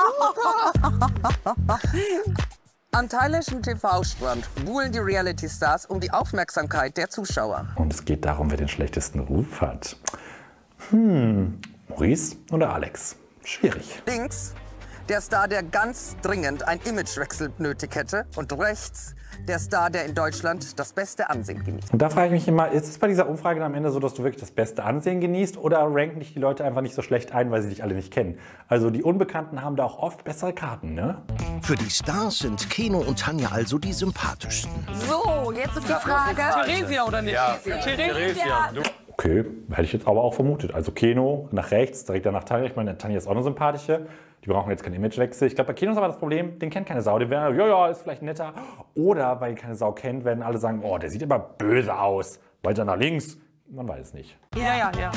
Am thailändischen T V-Strand buhlen die Reality Stars um die Aufmerksamkeit der Zuschauer.
Und es geht darum, wer den schlechtesten Ruf hat. Hm, Maurice oder Alex? Schwierig.
Links der Star, der ganz dringend einen Imagewechsel nötig hätte. Und rechts der Star, der in Deutschland das beste Ansehen genießt.
Und da frage ich mich immer, ist es bei dieser Umfrage am Ende so, dass du wirklich das beste Ansehen genießt, oder ranken dich die Leute einfach nicht so schlecht ein, weil sie dich alle nicht kennen? Also die Unbekannten haben da auch oft bessere Karten, ne?
Für die Stars sind Keno und Tanja also die sympathischsten.
So, jetzt ist die Frage.
Theresia oder nicht?
Ja,
Theresia.
Du.
Okay, hätte ich jetzt aber auch vermutet. Also Keno nach rechts, direkt danach Tanja. Ich meine, Tanja ist auch eine sympathische. Die brauchen jetzt keinen Imagewechsel. Ich glaube, bei Keno ist aber das Problem, den kennt keine Sau. Die werden, ja, ja, ist vielleicht netter. Oder weil keine Sau kennt, werden alle sagen, oh, der sieht immer böse aus. Weiter nach links. Man weiß es nicht.
Ja, ja, ja.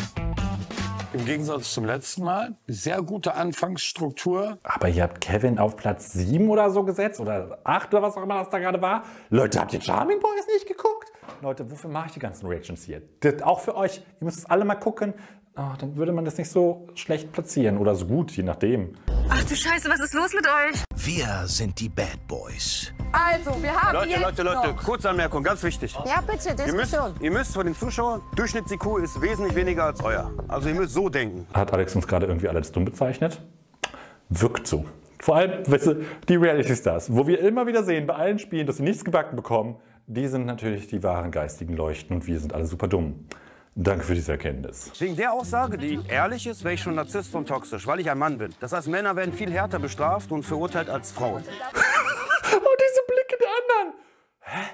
Im Gegensatz zum letzten Mal, sehr gute Anfangsstruktur.
Aber ihr habt Kevin auf Platz sieben oder so gesetzt oder acht oder was auch immer das da gerade war. Leute, habt ihr Charming Boys nicht geguckt? Leute, wofür mache ich die ganzen Reactions hier? Das auch für euch. Ihr müsst es alle mal gucken. Oh, dann würde man das nicht so schlecht platzieren oder so gut, je nachdem.
Ach du Scheiße, was ist los mit euch?
Wir sind die Bad Boys.
Also, wir haben
Leute,
jetzt
Leute, Leute,
noch.
Kurzanmerkung, ganz wichtig.
Ja, bitte,
Ihr müsst,
Diskussion.
ihr müsst von den Zuschauern, Durchschnitts-I Q ist wesentlich weniger als euer. Also ihr müsst so denken.
Hat Alex uns gerade irgendwie alle als dumm bezeichnet? Wirkt so. Vor allem, weißt du, die Reality Stars, wo wir immer wieder sehen, bei allen Spielen, dass sie nichts gebacken bekommen, die sind natürlich die wahren geistigen Leuchten und wir sind alle super dumm. Danke für diese Erkenntnis.
Wegen der Aussage, die ehrlich ist, wäre ich schon Narzisst und toxisch, weil ich ein Mann bin. Das heißt, Männer werden viel härter bestraft und verurteilt als Frauen.
Und diese Blicke der anderen. Hä?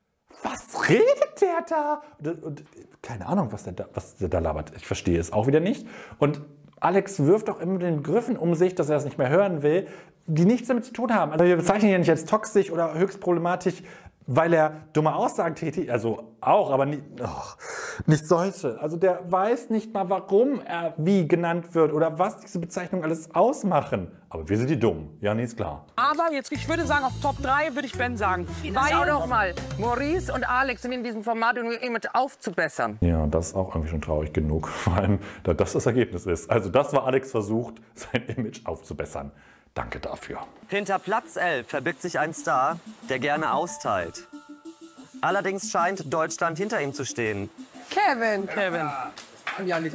Was redet der da? Und, und, keine Ahnung, was der, da, was der da labert. Ich verstehe es auch wieder nicht. Und Alex wirft auch immer den Begriffen um sich, dass er das nicht mehr hören will, die nichts damit zu tun haben. Also wir bezeichnen ihn ja nicht als toxisch oder höchst problematisch, weil er dumme Aussagen tätigt, also auch, aber nicht, oh, nicht solche. Also der weiß nicht mal, warum er wie genannt wird oder was diese Bezeichnungen alles ausmachen. Aber wir sind die Dummen, ja, nee, ist klar.
Aber jetzt, ich würde sagen, auf Top drei würde ich Ben sagen.
Schau doch mal, Maurice und Alex sind in diesem Format, um ihr Image aufzubessern.
Ja, das ist auch irgendwie schon traurig genug, vor allem, da das das Ergebnis ist. Also das war Alex Versuch, sein Image aufzubessern. Danke dafür.
Hinter Platz elf verbirgt sich ein Star, der gerne austeilt. Allerdings scheint Deutschland hinter ihm zu stehen.
Kevin.
Kevin.
Ja, nicht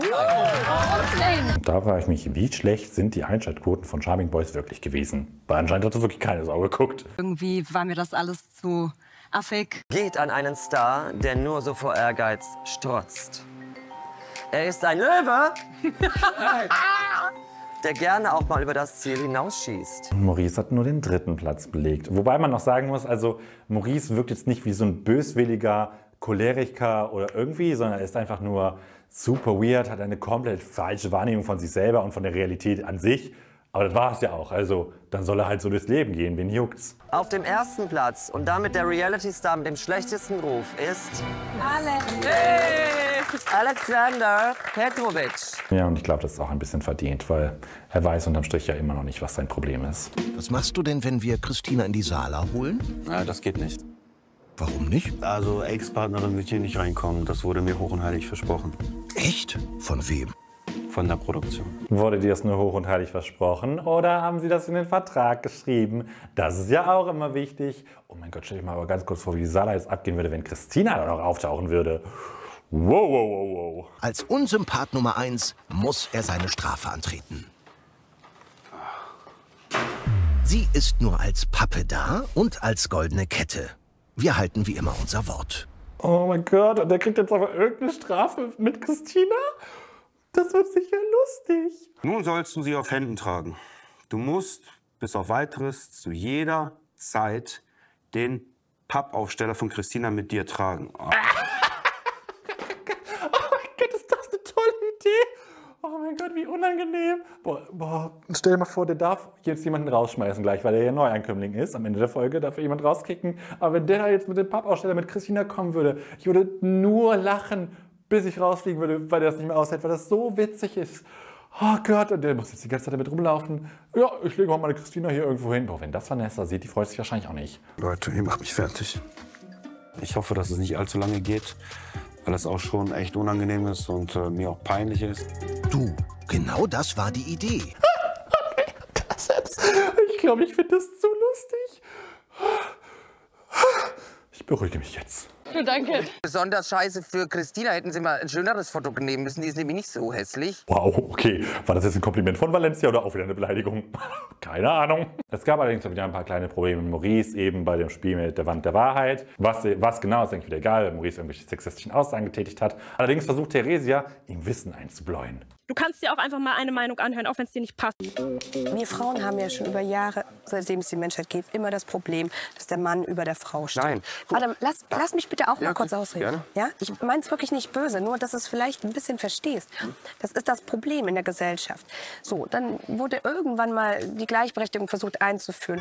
Und da frage ich mich, wie schlecht sind die Einschaltquoten von Charming Boys wirklich gewesen? Weil anscheinend hat das wirklich keine Sau geguckt.
Irgendwie war mir das alles zu affig.
Geht an einen Star, der nur so vor Ehrgeiz strotzt. Er ist ein Löwe, der gerne auch mal über das Ziel hinausschießt.
Maurice hat nur den dritten Platz belegt. Wobei man noch sagen muss, also Maurice wirkt jetzt nicht wie so ein böswilliger Choleriker oder irgendwie, sondern er ist einfach nur super weird, hat eine komplett falsche Wahrnehmung von sich selber und von der Realität an sich. Aber das war es ja auch. Also dann soll er halt so durchs Leben gehen, wen juckt's?
Auf dem ersten Platz und damit der Reality-Star mit dem schlechtesten Ruf ist
Alex.
Hey! Alexander Petrovic.
Ja, und ich glaube, das ist auch ein bisschen verdient, weil er weiß unterm Strich ja immer noch nicht, was sein Problem ist.
Was machst du denn, wenn wir Christina in die Sala holen?
Ja, das geht nicht.
Warum nicht?
Also Ex-Partnerin wird hier nicht reinkommen. Das wurde mir hoch und heilig versprochen.
Echt? Von wem?
Von der Produktion.
Wurde dir das nur hoch und heilig versprochen oder haben sie das in den Vertrag geschrieben? Das ist ja auch immer wichtig. Oh mein Gott, stell dir mal aber ganz kurz vor, wie die Sala jetzt abgehen würde, wenn Christina da noch auftauchen würde. Wow, wow, wow, wow.
Als Unsympath Nummer eins muss er seine Strafe antreten. Sie ist nur als Pappe da und als goldene Kette. Wir halten wie immer unser Wort.
Oh mein Gott, und der kriegt jetzt aber irgendeine Strafe mit Christina? Das wird sicher lustig.
Nun sollst du sie auf Händen tragen. Du musst bis auf Weiteres zu jeder Zeit den Pappaufsteller von Christina mit dir tragen. Oh.
Oh mein Gott, ist das eine tolle Idee. Oh mein Gott, wie unangenehm. Boah, boah. Stell dir mal vor, der darf jetzt jemanden rausschmeißen gleich, weil er ja Neuankömmling ist. Am Ende der Folge darf er jemand rauskicken. Aber wenn der da jetzt mit dem Pappaufsteller mit Christina kommen würde, ich würde nur lachen, bis ich rausfliegen würde, weil der das nicht mehr aushält, weil das so witzig ist. Oh Gott, und der muss jetzt die ganze Zeit damit rumlaufen. Ja, ich lege auch meine Christina hier irgendwo hin. Boah, wenn das Vanessa sieht, die freut sich wahrscheinlich auch nicht.
Leute, ihr macht mich fertig. Ich hoffe, dass es nicht allzu lange geht, weil es auch schon echt unangenehm ist und äh, mir auch peinlich ist.
Du, genau das war die Idee.
Das jetzt. Ich glaube, ich finde das zu lustig. Ich beruhige mich jetzt.
Danke. Besonders scheiße für Christina. Hätten Sie mal ein schöneres Foto nehmen müssen. Die ist nämlich nicht so hässlich.
Wow, okay. War das jetzt ein Kompliment von Valencia oder auch wieder eine Beleidigung? Keine Ahnung. Es gab allerdings auch wieder ein paar kleine Probleme mit Maurice, eben bei dem Spiel mit der Wand der Wahrheit. Was, was genau, ist eigentlich wieder egal, weil Maurice irgendwelche sexistischen Aussagen getätigt hat. Allerdings versucht Theresia, ihm Wissen einzubläuen.
Du kannst dir auch einfach mal eine Meinung anhören, auch wenn es dir nicht passt.
Wir Frauen haben ja schon über Jahre, seitdem es die Menschheit gibt, immer das Problem, dass der Mann über der Frau steht.
Nein.
Adam, lass, lass mich bitte auch
Ja,
mal kurz
okay.
ausreden.
Gerne.
Ja? Ich meine es wirklich nicht böse, nur dass du es vielleicht ein bisschen verstehst. Das ist das Problem in der Gesellschaft. So, dann wurde irgendwann mal die Gleichberechtigung versucht einzuführen.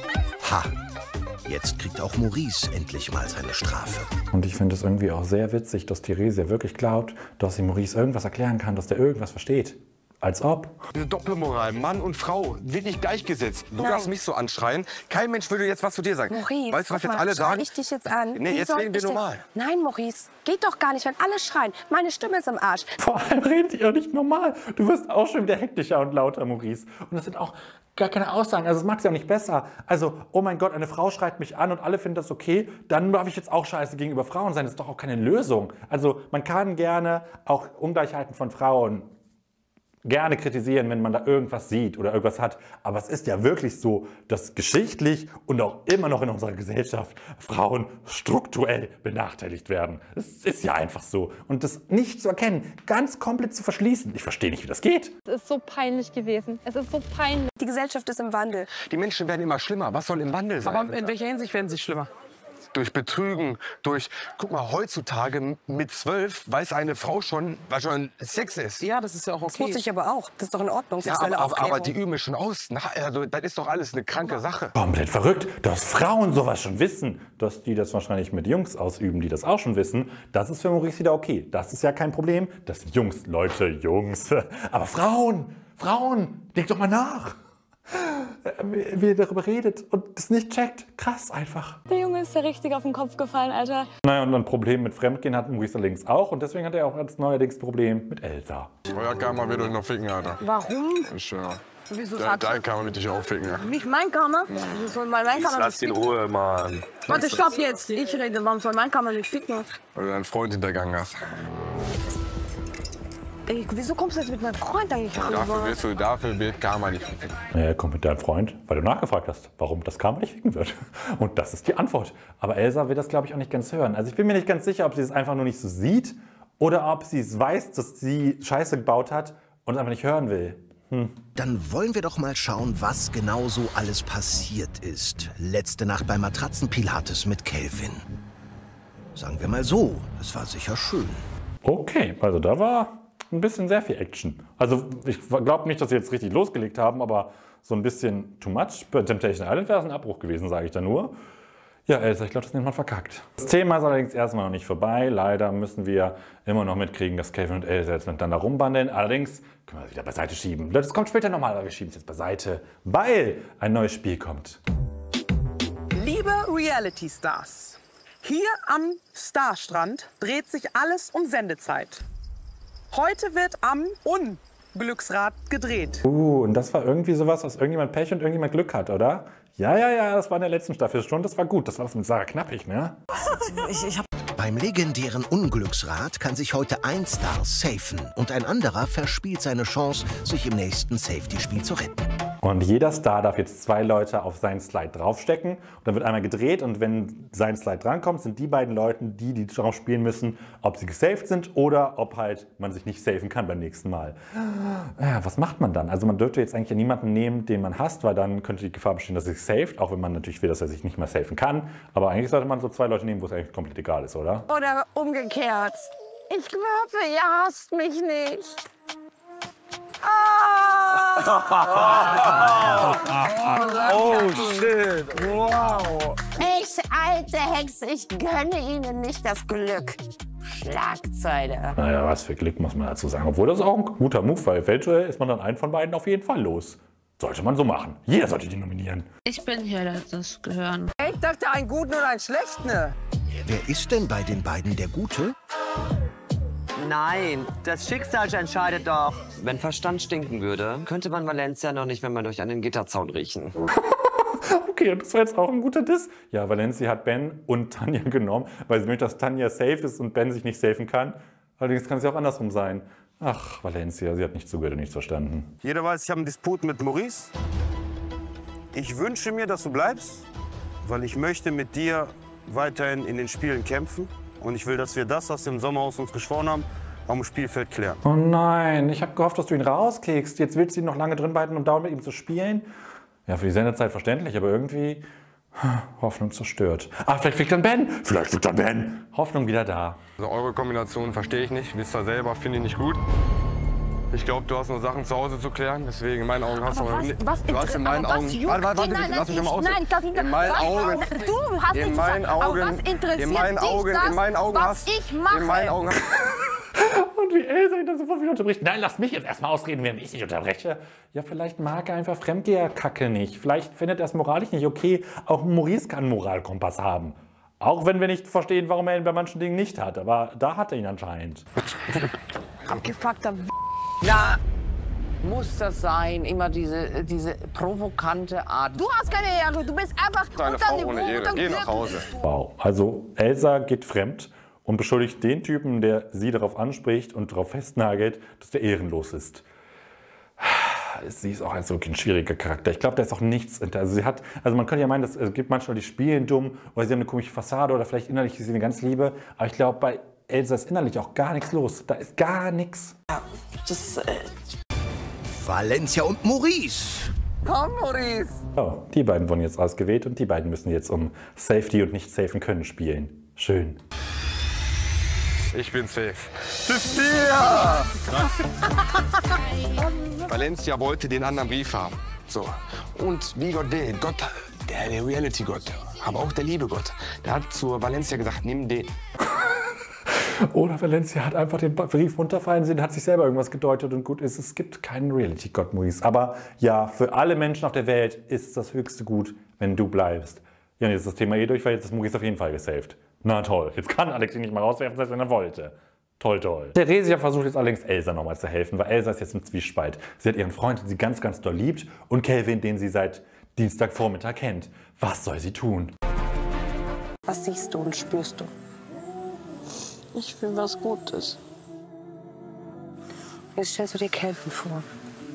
Ha, jetzt kriegt auch Maurice endlich mal seine Strafe.
Und ich finde es irgendwie auch sehr witzig, dass Theresia wirklich glaubt, dass sie Maurice irgendwas erklären kann, dass der irgendwas versteht. Als ob.
Diese Doppelmoral, Mann und Frau, wird nicht gleichgesetzt. Du
Nein.
darfst mich so anschreien. Kein Mensch würde jetzt was zu dir sagen.
Maurice,
weißt du, was
guck
jetzt
mal,
alle
schrei
sagen?
ich dich jetzt an?
Nee,
Wie
jetzt
soll
reden wir
ich denn-
normal.
Nein, Maurice, geht doch gar nicht, wenn alle schreien. Meine Stimme ist im Arsch.
Vor allem redet ihr nicht normal. Du wirst auch schon wieder hektischer und lauter, Maurice. Und das sind auch gar keine Aussagen. Also das macht es ja auch nicht besser. Also, oh mein Gott, eine Frau schreit mich an und alle finden das okay. Dann darf ich jetzt auch scheiße gegenüber Frauen sein. Das ist doch auch keine Lösung. Also man kann gerne auch Ungleichheiten von Frauen gerne kritisieren, wenn man da irgendwas sieht oder irgendwas hat. Aber es ist ja wirklich so, dass geschichtlich und auch immer noch in unserer Gesellschaft Frauen strukturell benachteiligt werden. Es ist ja einfach so. Und das nicht zu erkennen, ganz komplett zu verschließen, ich verstehe nicht, wie das geht.
Es ist so peinlich gewesen. Es ist so peinlich.
Die Gesellschaft ist im Wandel.
Die Menschen werden immer schlimmer. Was soll im Wandel sein?
Aber in welcher Hinsicht werden sie schlimmer?
Durch Betrügen, durch, guck mal, heutzutage mit zwölf weiß eine Frau schon, was schon Sex ist.
Ja, das ist ja auch okay.
Das wusste ich aber auch. Das ist doch in Ordnung.
Ja,
Sexuelle
aber, aber, aber
Aufklärung.
die üben es schon aus. Na, also, das ist doch alles eine kranke Sache.
Komplett verrückt, dass Frauen sowas schon wissen. Dass die das wahrscheinlich mit Jungs ausüben, die das auch schon wissen, das ist für Maurice wieder okay. Das ist ja kein Problem. Das sind Jungs, Leute, Jungs. Aber Frauen, Frauen, denkt doch mal nach. Wie ihr darüber redet und das nicht checkt. Krass einfach.
Der Junge ist ja richtig auf den Kopf gefallen, Alter.
Naja, und ein Problem mit Fremdgehen hat Maurice allerdings auch. Und deswegen hat er auch als neuerdings Problem mit Elsa.
Euer Kammer wird euch noch ficken, Alter.
Warum?
Ich schwör.
Wieso
De,
sagst du?
dein Kammer wird dich auch ficken, ja.
Nicht mein Kammer? Wieso soll mein mein Kammer nicht ficken?
Ruhe, Mann.
Warte, stopp jetzt. Ich rede, warum soll mein Kammer nicht ficken?
Weil du deinen Freund hintergangen hast.
Ey, wieso kommst du jetzt mit meinem Freund eigentlich
Dafür,
rüber?
wirst du, dafür wird Karma nicht ficken.
Er kommt mit deinem Freund, weil du nachgefragt hast, warum das Karma nicht ficken wird. Und das ist die Antwort. Aber Elsa will das, glaube ich, auch nicht ganz hören. Also ich bin mir nicht ganz sicher, ob sie es einfach nur nicht so sieht oder ob sie es weiß, dass sie Scheiße gebaut hat und es einfach nicht hören will. Hm.
Dann wollen wir doch mal schauen, was genau so alles passiert ist. Letzte Nacht bei Matratzenpilates mit Kelvin. Sagen wir mal so, es war sicher schön.
Okay, also da war ein bisschen sehr viel Action. Also ich glaube nicht, dass sie jetzt richtig losgelegt haben, aber so ein bisschen too much. Bei Temptation Island wäre es ein Abbruch gewesen, sage ich da nur. Ja, Elsa, ich glaube, das nennt man verkackt. Das Thema ist allerdings erstmal noch nicht vorbei. Leider müssen wir immer noch mitkriegen, dass Kelvin und Elsa jetzt miteinander rumbandeln. Allerdings können wir es wieder beiseite schieben. Das kommt später nochmal, aber wir schieben es jetzt beiseite, weil ein neues Spiel kommt.
Liebe Reality-Stars, hier am Starstrand dreht sich alles um Sendezeit. Heute wird am Unglücksrad gedreht.
Uh, und das war irgendwie sowas, dass irgendjemand Pech und irgendjemand Glück hat, oder? Ja, ja, ja, das war in der letzten Staffel schon. Das war gut. Das war das mit Sarah Knappig, ne?
Ich, ich hab Beim legendären Unglücksrad kann sich heute ein Star safen und ein anderer verspielt seine Chance, sich im nächsten Safety-Spiel zu retten.
Und jeder Star darf jetzt zwei Leute auf seinen Slide draufstecken. Und dann wird einmal gedreht und wenn sein Slide drankommt, sind die beiden Leute, die, die darauf spielen müssen, ob sie gesaved sind oder ob halt man sich nicht safen kann beim nächsten Mal. Ja, was macht man dann? Also man dürfte jetzt eigentlich ja niemanden nehmen, den man hasst, weil dann könnte die Gefahr bestehen, dass er sich saved, auch wenn man natürlich will, dass er sich nicht mehr safen kann. Aber eigentlich sollte man so zwei Leute nehmen, wo es eigentlich komplett egal ist, oder?
Oder umgekehrt. Ich glaube, ihr hasst mich nicht.
Oh, shit. Wow.
Ich, alte Hexe, ich gönne Ihnen nicht das Glück. Schlagzeile.
Naja, was für Glück muss man dazu sagen. Obwohl das ist auch ein guter Move, weil eventuell ist man dann einen von beiden auf jeden Fall los. Sollte man so machen. Jeder sollte die nominieren.
Ich bin hier, dass das gehören.
Ich dachte, einen guten und einen schlechten.
Wer ist denn bei den beiden der Gute?
Nein, das Schicksal entscheidet doch.
Wenn Verstand stinken würde, könnte man Valencia noch nicht, wenn man durch einen Gitterzaun riechen.
Okay, das war jetzt auch ein guter Diss. Ja, Valencia hat Ben und Tanja genommen, weil sie möchte, dass Tanja safe ist und Ben sich nicht safen kann. Allerdings kann es ja auch andersrum sein. Ach, Valencia, sie hat nicht zugehört und nichts verstanden.
Jeder weiß, ich habe einen Disput mit Maurice. Ich wünsche mir, dass du bleibst, weil ich möchte mit dir weiterhin in den Spielen kämpfen. Und ich will, dass wir das, was wir im Sommer aus uns geschworen haben, auf dem Spielfeld klären.
Oh nein, ich habe gehofft, dass du ihn rauskickst. Jetzt willst du ihn noch lange drin behalten, um dauernd mit ihm zu spielen? Ja, für die Sendezeit verständlich, aber irgendwie Hoffnung zerstört. Ah, vielleicht fliegt dann Ben. Vielleicht fliegt dann Ben. Hoffnung wieder da.
Also eure Kombination verstehe ich nicht. Wisst ihr selber, finde ich nicht gut. Ich glaube, du hast noch Sachen zu Hause zu klären. Deswegen in meinen Augen hast du...
Was, was,
du hast in meinen
aber
Augen...
was juckt
Warte, warte,
dich?
warte,
Nein,
lass mich
ich-
mal ausreden.
nein, das-
In meinen
was-
Augen...
Du hast
in
nichts
meinen
gesagt. Aber
Augen...
was interessiert
in meinen
dich
Augen,
das,
in meinen Augen
was
hast...
ich mache?
In meinen Augen hast...
Und wie Elsa ihn dann sofort wieder unterbricht. Nein, lass mich jetzt erstmal ausreden, während ich dich unterbreche. Ja, vielleicht mag er einfach Fremdgeher-Kacke nicht. Vielleicht findet er es moralisch nicht okay. Auch Maurice kann einen Moralkompass haben. Auch wenn wir nicht verstehen, warum er ihn bei manchen Dingen nicht hat. Aber da hat er ihn anscheinend.
Abgefuckter W.
Na, muss das sein? Immer diese, diese provokante Art.
Du hast keine Ehre, du bist einfach
Deine
unter
Frau
dem
ohne
Boden,
Ehre.
unter dem
Geh nach
Gürtel.
Hause.
Wow. Also Elsa geht fremd und beschuldigt den Typen, der sie darauf anspricht und darauf festnagelt, dass der ehrenlos ist. Sie ist auch ein so ein schwieriger Charakter. Ich glaube, da ist auch nichts. Also, sie hat, also man könnte ja meinen, dass, es gibt manchmal, die spielen dumm oder sie haben eine komische Fassade oder vielleicht innerlich ist sie eine ganz Liebe. Aber ich glaube, bei Elsa ist innerlich auch gar nichts los. Da ist gar nichts.
Das, äh
Valencia und Maurice.
Komm, Maurice.
Oh, die beiden wurden jetzt ausgewählt und die beiden müssen jetzt um Safety und nicht safen können spielen. Schön.
Ich bin safe. Sophia! Valencia wollte den anderen Brief haben. So. Und wie Gott will, Gott, der, der Reality-Gott, aber auch der Liebe-Gott, der hat zu Valencia gesagt, nimm den.
Oder Valencia hat einfach den Brief runterfallen sehen, hat sich selber irgendwas gedeutet und gut ist. Es gibt keinen Reality-Gott, Maurice. Aber ja, für alle Menschen auf der Welt ist es das höchste Gut, wenn du bleibst. Ja, jetzt ist das Thema eh durch, weil jetzt ist Maurice auf jeden Fall gesaved. Na toll, jetzt kann Alex ihn nicht mehr rauswerfen, selbst wenn er wollte. Toll, toll. Theresia versucht jetzt allerdings Elsa nochmal zu helfen, weil Elsa ist jetzt im Zwiespalt. Sie hat ihren Freund, den sie ganz, ganz doll liebt, und Kelvin, den sie seit Dienstagvormittag kennt. Was soll sie tun?
Was siehst du und spürst du?
Ich will was Gutes.
Jetzt stellst du dir Kelvin vor.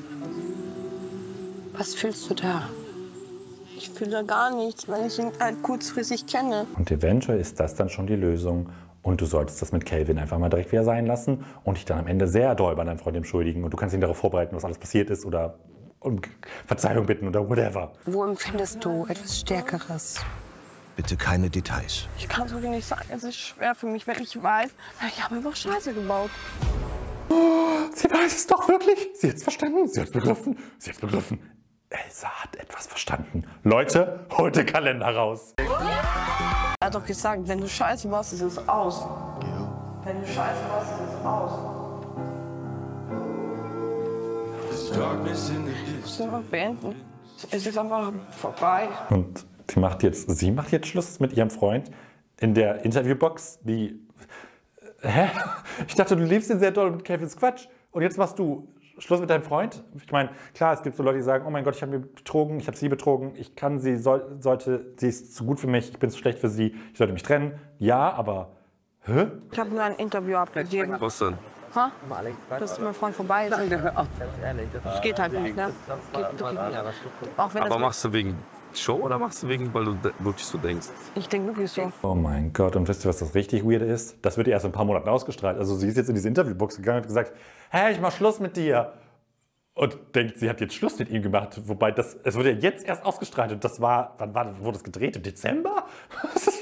Was fühlst du da?
Ich fühle da gar nichts, weil ich ihn halt kurzfristig kenne.
Und eventuell ist das dann schon die Lösung. Und du solltest das mit Kelvin einfach mal direkt wieder sein lassen und dich dann am Ende sehr doll bei deinem Freund entschuldigen. Und du kannst ihn darauf vorbereiten, was alles passiert ist oder um Verzeihung bitten oder whatever.
Wo empfindest du etwas Stärkeres?
Bitte keine Details.
Ich kann es wirklich nicht sagen, es ist schwer für mich, weil ich weiß, ich habe einfach Scheiße gebaut.
Oh, sie weiß es doch wirklich. Sie hat es verstanden, sie hat es begriffen, sie hat es begriffen. Elsa hat etwas verstanden. Leute, heute Kalender raus.
Er hat doch gesagt, wenn du Scheiße machst, ist es aus. Wenn du Scheiße machst, ist es aus. Ich muss einfach beenden. Es ist einfach vorbei.
Und sie macht jetzt, sie macht jetzt Schluss mit ihrem Freund in der Interviewbox. Die, hä? Ich dachte, du liebst ihn sehr doll mit Kevins Quatsch. Und jetzt machst du Schluss mit deinem Freund? Ich meine, klar, es gibt so Leute, die sagen, oh mein Gott, ich habe mir betrogen, ich habe sie betrogen, ich kann sie, soll, sollte, sie ist zu gut für mich, ich bin zu schlecht für sie, ich sollte mich trennen. Ja, aber Hä?
Ich habe nur ein Interview abgegeben.
Was denn?
Ha? Dass mein Freund vorbei ist. Das geht halt nicht, ne? Geht wirklich nicht. Auch wenn
Aber
das
machst du wegen Show oder machst du wegen, weil du de- wirklich so denkst?
ich denke wirklich so.
Oh mein Gott, und wisst ihr, was das richtig weird ist? Das wird erst in ein paar Monaten ausgestrahlt. Also sie ist jetzt in diese Interviewbox gegangen und hat gesagt, hey, ich mach Schluss mit dir. Und denkt, sie hat jetzt Schluss mit ihm gemacht. Wobei, das, es wurde ja jetzt erst ausgestrahlt. Und das war, wann war das, wurde das gedreht? Im Dezember? Das, ist,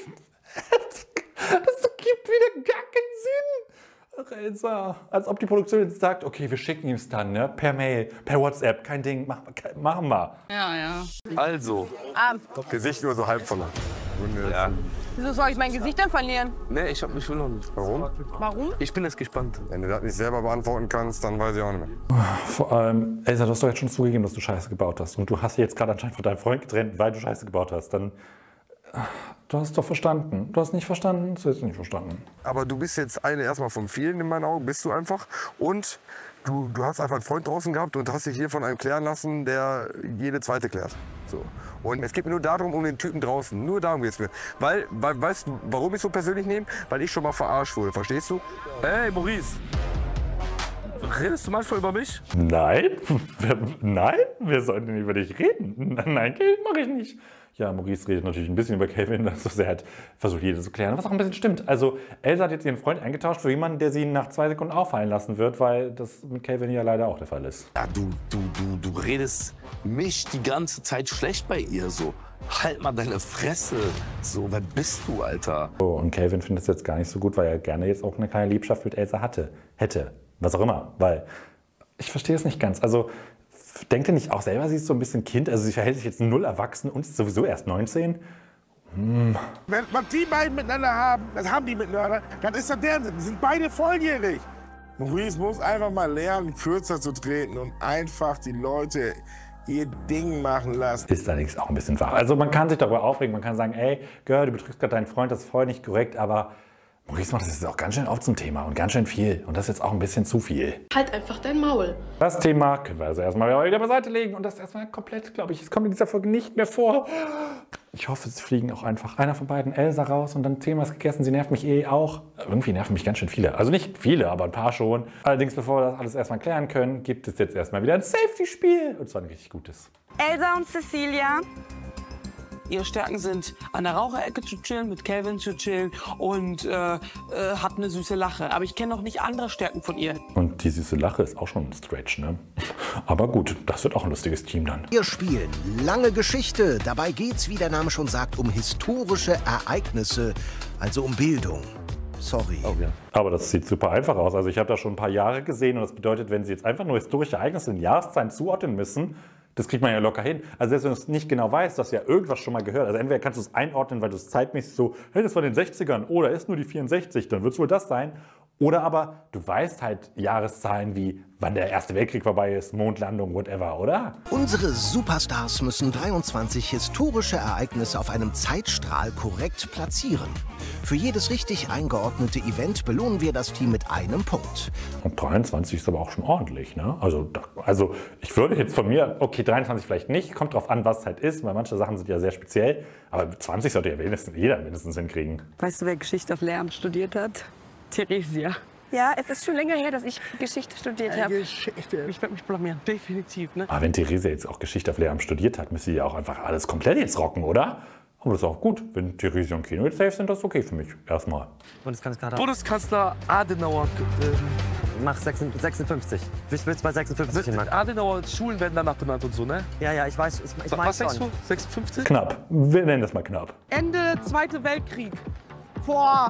das gibt wieder gar keinen Sinn. Ach, Elsa, als ob die Produktion jetzt sagt, okay, wir schicken ihm es dann, ne? Per Mail, per WhatsApp, kein Ding, mach, machen wir.
Ja, ja.
Also.
Ah,
Gesicht nur so halb von der.
Ja.
wieso soll ich mein Gesicht denn verlieren?
Nee, ich, hab, ich will noch nicht. Warum?
Warum?
Ich bin jetzt gespannt.
Wenn du das nicht selber beantworten kannst, dann weiß ich auch nicht mehr.
Vor allem, Elsa, du hast doch jetzt schon zugegeben, dass du Scheiße gebaut hast. Und du hast dich jetzt gerade anscheinend von deinem Freund getrennt, weil du Scheiße gebaut hast. Dann, du hast es doch verstanden. Du hast nicht verstanden, du hast nicht verstanden.
Aber du bist jetzt eine erstmal von vielen in meinen Augen, bist du einfach. Und du, du hast einfach einen Freund draußen gehabt und hast dich hier von einem klären lassen, der jede zweite klärt. So. Und es geht mir nur darum, um den Typen draußen. Nur darum geht es mir. Weil, weil, weißt du, warum ich so persönlich nehme? Weil ich schon mal verarscht wurde, verstehst du?
Hey, Maurice. Redest du manchmal über mich?
Nein, nein, wir sollten nicht über dich reden. Nein, Kevin, mache ich nicht. Ja, Maurice redet natürlich ein bisschen über Kevin, also er hat versucht, jede zu klären, was auch ein bisschen stimmt. Also Elsa hat jetzt ihren Freund eingetauscht für jemanden, der sie nach zwei Sekunden auffallen lassen wird, weil das mit Kevin ja leider auch der Fall ist.
Ja, du, du, du, du redest mich die ganze Zeit schlecht bei ihr so. Halt mal deine Fresse. So, wer bist du, Alter?
So, und Kevin findet es jetzt gar nicht so gut, weil er gerne jetzt auch eine kleine Liebschaft mit Elsa hatte. Hätte. Was auch immer. Weil ich verstehe es nicht ganz. Also denkt ihr nicht auch selber, sie ist so ein bisschen Kind? Also sie verhält sich jetzt null erwachsen und ist sowieso erst neunzehn? Hm.
Wenn man die beiden miteinander haben, das haben die miteinander, dann ist das deren Sinn. Die sind beide volljährig. Maurice muss einfach mal lernen, kürzer zu treten und einfach die Leute ihr Ding machen lassen.
Ist allerdings auch ein bisschen wahr. Also man kann sich darüber aufregen, man kann sagen, ey, Girl, du betrügst gerade deinen Freund, das ist voll nicht korrekt, aber Maurice macht das jetzt auch ganz schön oft zum Thema und ganz schön viel. Und das ist jetzt auch ein bisschen zu viel.
Halt einfach dein Maul.
Das Thema können wir also erstmal wieder beiseite legen und das erstmal komplett, glaube ich, es kommt in dieser Folge nicht mehr vor. Ich hoffe, es fliegen auch einfach einer von beiden, Elsa, raus und dann Thema ist gegessen. Sie nervt mich eh auch. Irgendwie nerven mich ganz schön viele. Also nicht viele, aber ein paar schon. Allerdings, bevor wir das alles erstmal klären können, gibt es jetzt erstmal wieder ein Safety-Spiel. Und zwar ein richtig gutes.
Elsa und Cecilia. Ihre Stärken sind, an der Raucherecke zu chillen, mit Calvin zu chillen und äh, äh, hat eine süße Lache. Aber ich kenne noch nicht andere Stärken von ihr.
Und die süße Lache ist auch schon ein Stretch, ne? Aber gut, das wird auch ein lustiges Team dann.
Wir spielen lange Geschichte. Dabei geht's, wie der Name schon sagt, um historische Ereignisse, also um Bildung. Sorry.
Oh, ja. Aber das sieht super einfach aus. Also ich habe da schon ein paar Jahre gesehen und das bedeutet, wenn Sie jetzt einfach nur historische Ereignisse in Jahreszahlen zuordnen müssen, das kriegt man ja locker hin. Also selbst wenn du es nicht genau weißt, dass du ja irgendwas schon mal gehört. Also entweder kannst du es einordnen, weil du es zeitmäßig so, hey, das war in den sechzigern oder ist nur die vierundsechzig, dann wird es wohl das sein. Oder aber du weißt halt Jahreszahlen wie, wann der Erste Weltkrieg vorbei ist, Mondlandung, whatever, oder?
Unsere Superstars müssen dreiundzwanzig historische Ereignisse auf einem Zeitstrahl korrekt platzieren. Für jedes richtig eingeordnete Event belohnen wir das Team mit einem Punkt.
Und dreiundzwanzig ist aber auch schon ordentlich, ne? Also, da, also ich würde jetzt von mir, okay, dreiundzwanzig vielleicht nicht, kommt drauf an, was es halt ist, weil manche Sachen sind ja sehr speziell. Aber zwanzig sollte ja mindestens, jeder mindestens hinkriegen.
Weißt du, wer Geschichte auf Lehramt studiert hat? Theresia.
Ja, es ist schon länger her, dass ich Geschichte studiert habe.
Geschichte. Ich werde mich blamieren, definitiv. Ne?
Aber wenn Theresia jetzt auch Geschichte auf Lehramt studiert hat, müsste sie ja auch einfach alles komplett jetzt rocken, oder? Aber das ist auch gut. Wenn Theresia und Kino jetzt safe sind, das ist okay für mich. Erstmal.
Bundeskanzler,
Bundeskanzler Adenauer. Ähm,
Mach sechsundfünfzig. Ich will bei sechsundfünfzig hin.
Adenauer, Schulen werden danach benannt und so, ne?
Ja, ja, ich weiß. Ich, ich
Was
weiß
sagst
schon.
du? sechsundfünfzig?
Knapp. Wir nennen das mal knapp.
Ende Zweite Weltkrieg. Vor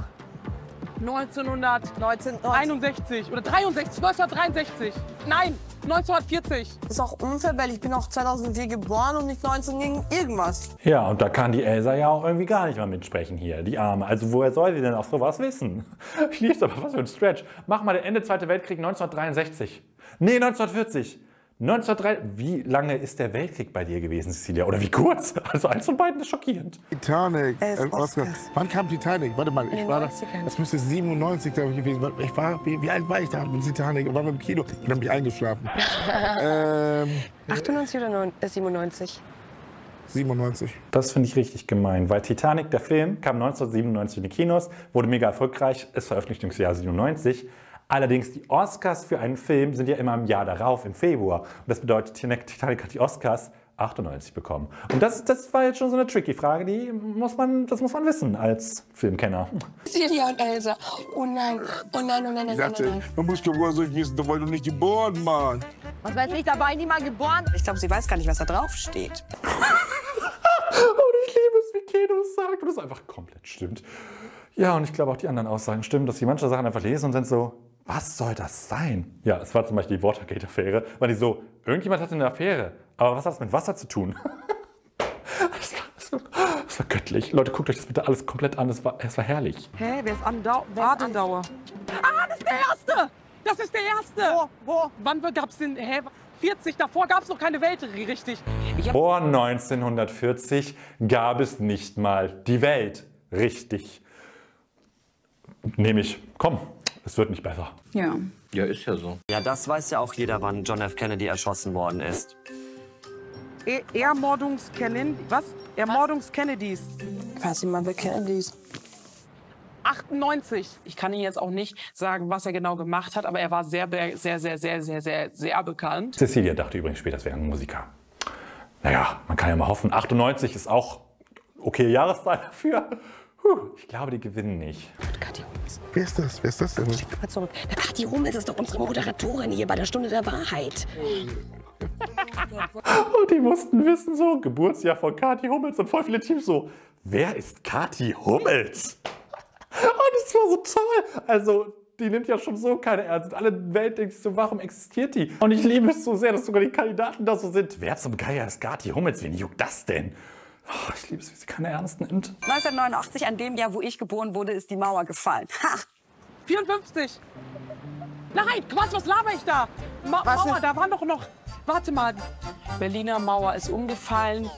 neunzehnhunderteinundsechzig oder dreiundsechzig, neunzehnhundertdreiundsechzig. Nein, neunzehnhundertvierzig.
Das ist auch unfair, weil ich bin auch zweitausendvier geboren und nicht neunzehn irgendwas.
Ja, und da kann die Elsa ja auch irgendwie gar nicht mal mitsprechen hier, die Arme. Also woher soll sie denn auch sowas wissen? Ich lieb's aber, was für ein Stretch. Mach mal der Ende Zweite Weltkrieg neunzehnhundertdreiundsechzig. Nee, neunzehnhundertvierzig. neunzehnhundertdreißig. Wie lange ist der Weltkrieg bei dir gewesen, Cecilia? Oder wie kurz? Also eins von beiden ist schockierend.
Titanic.
Elf
Äh, was,
Oscars.
wann kam Titanic? Warte mal,
In
ich
den
war da,
neunzigern.
das müsste siebenundneunzig, glaube ich, gewesen sein. Ich war, wie, wie alt war ich da mit Titanic? Ich war im Kino. Ich habe mich eingeschlafen. ähm,
achtundneunzig oder neun- äh, siebenundneunzig?
siebenundneunzig.
Das finde ich richtig gemein, weil Titanic, der Film, kam neunzehnhundertsiebenundneunzig in die Kinos, wurde mega erfolgreich, ist Veröffentlichungsjahr siebenundneunzig. Allerdings die Oscars für einen Film sind ja immer im Jahr darauf, im Februar. Und das bedeutet, Titanic hat die Oscars achtundneunzig bekommen. Und das, das war jetzt schon so eine tricky Frage, die muss man, das muss man wissen als Filmkenner.
Silja und Elsa. Oh nein, oh nein, oh nein, oh nein,
Ich
oh
dachte,
nein.
man muss geboren sein, weil du nicht geboren, Mann.
Was weiß ich, da war ich nie mal geboren.
Ich glaube, sie weiß gar nicht, was da drauf steht.
Und ich liebe es, wie Keno es sagt und es einfach komplett stimmt. Ja, und ich glaube auch die anderen Aussagen stimmen, dass die manche Sachen einfach lesen und sind so, was soll das sein? Ja, es war zum Beispiel die Watergate-Affäre, weil die so, irgendjemand hatte eine Affäre, aber was hat das mit Wasser zu tun? Das war, das war, das war göttlich. Leute, guckt euch das bitte alles komplett an, es war, es war herrlich.
Hä, wer ist Andau Adendauer? Ah, das ist der Erste! Das ist der Erste! Wo? Wo? Wann gab es den, hä? vierzig, davor gab es noch keine Welt, richtig. Ich hab
Vor neunzehnhundertvierzig gab es nicht mal die Welt, richtig. Nehme ich, komm, es wird nicht besser.
Ja.
Ja, ist ja so. Ja, das weiß ja auch jeder, wann John F. Kennedy erschossen worden ist.
E Ermordungs-Kennedy, was? Ermordungs-Kennedys.
Weiß jemand, wer Kennedys?
achtundneunzig. Ich kann Ihnen jetzt auch nicht sagen, was er genau gemacht hat, aber er war sehr, sehr, sehr, sehr, sehr, sehr, sehr, sehr bekannt.
Cecilia dachte übrigens später, das wäre ein Musiker. Naja, man kann ja mal hoffen, achtundneunzig ist auch okay Jahreszahl dafür. Puh, ich glaube, die gewinnen nicht.
Wer ist das? Wer ist das denn?
Mal zurück. Der Kathi Hummels ist doch unsere Moderatorin hier bei der Stunde der Wahrheit.
Und die mussten wissen, so, Geburtsjahr von Kathi Hummels und voll viele Teams so, wer ist Kathi Hummels? Und das war so toll. Also, die nimmt ja schon so keine ernst. Und alle Welt denkt sich so, warum existiert die? Und ich liebe es so sehr, dass sogar die Kandidaten da so sind. Wer zum Geier ist Kathi Hummels? Wen juckt das denn? Oh, ich liebe es, wie sie keine ernst nimmt.
neunzehnhundertneunundachtzig, an dem Jahr, wo ich geboren wurde, ist die Mauer gefallen. Ha!
vierundfünfzig. Nein, Quatsch, was laber ich da? Ma
Was
Mauer,
ist?
da war doch noch... Warte mal. Berliner Mauer ist umgefallen.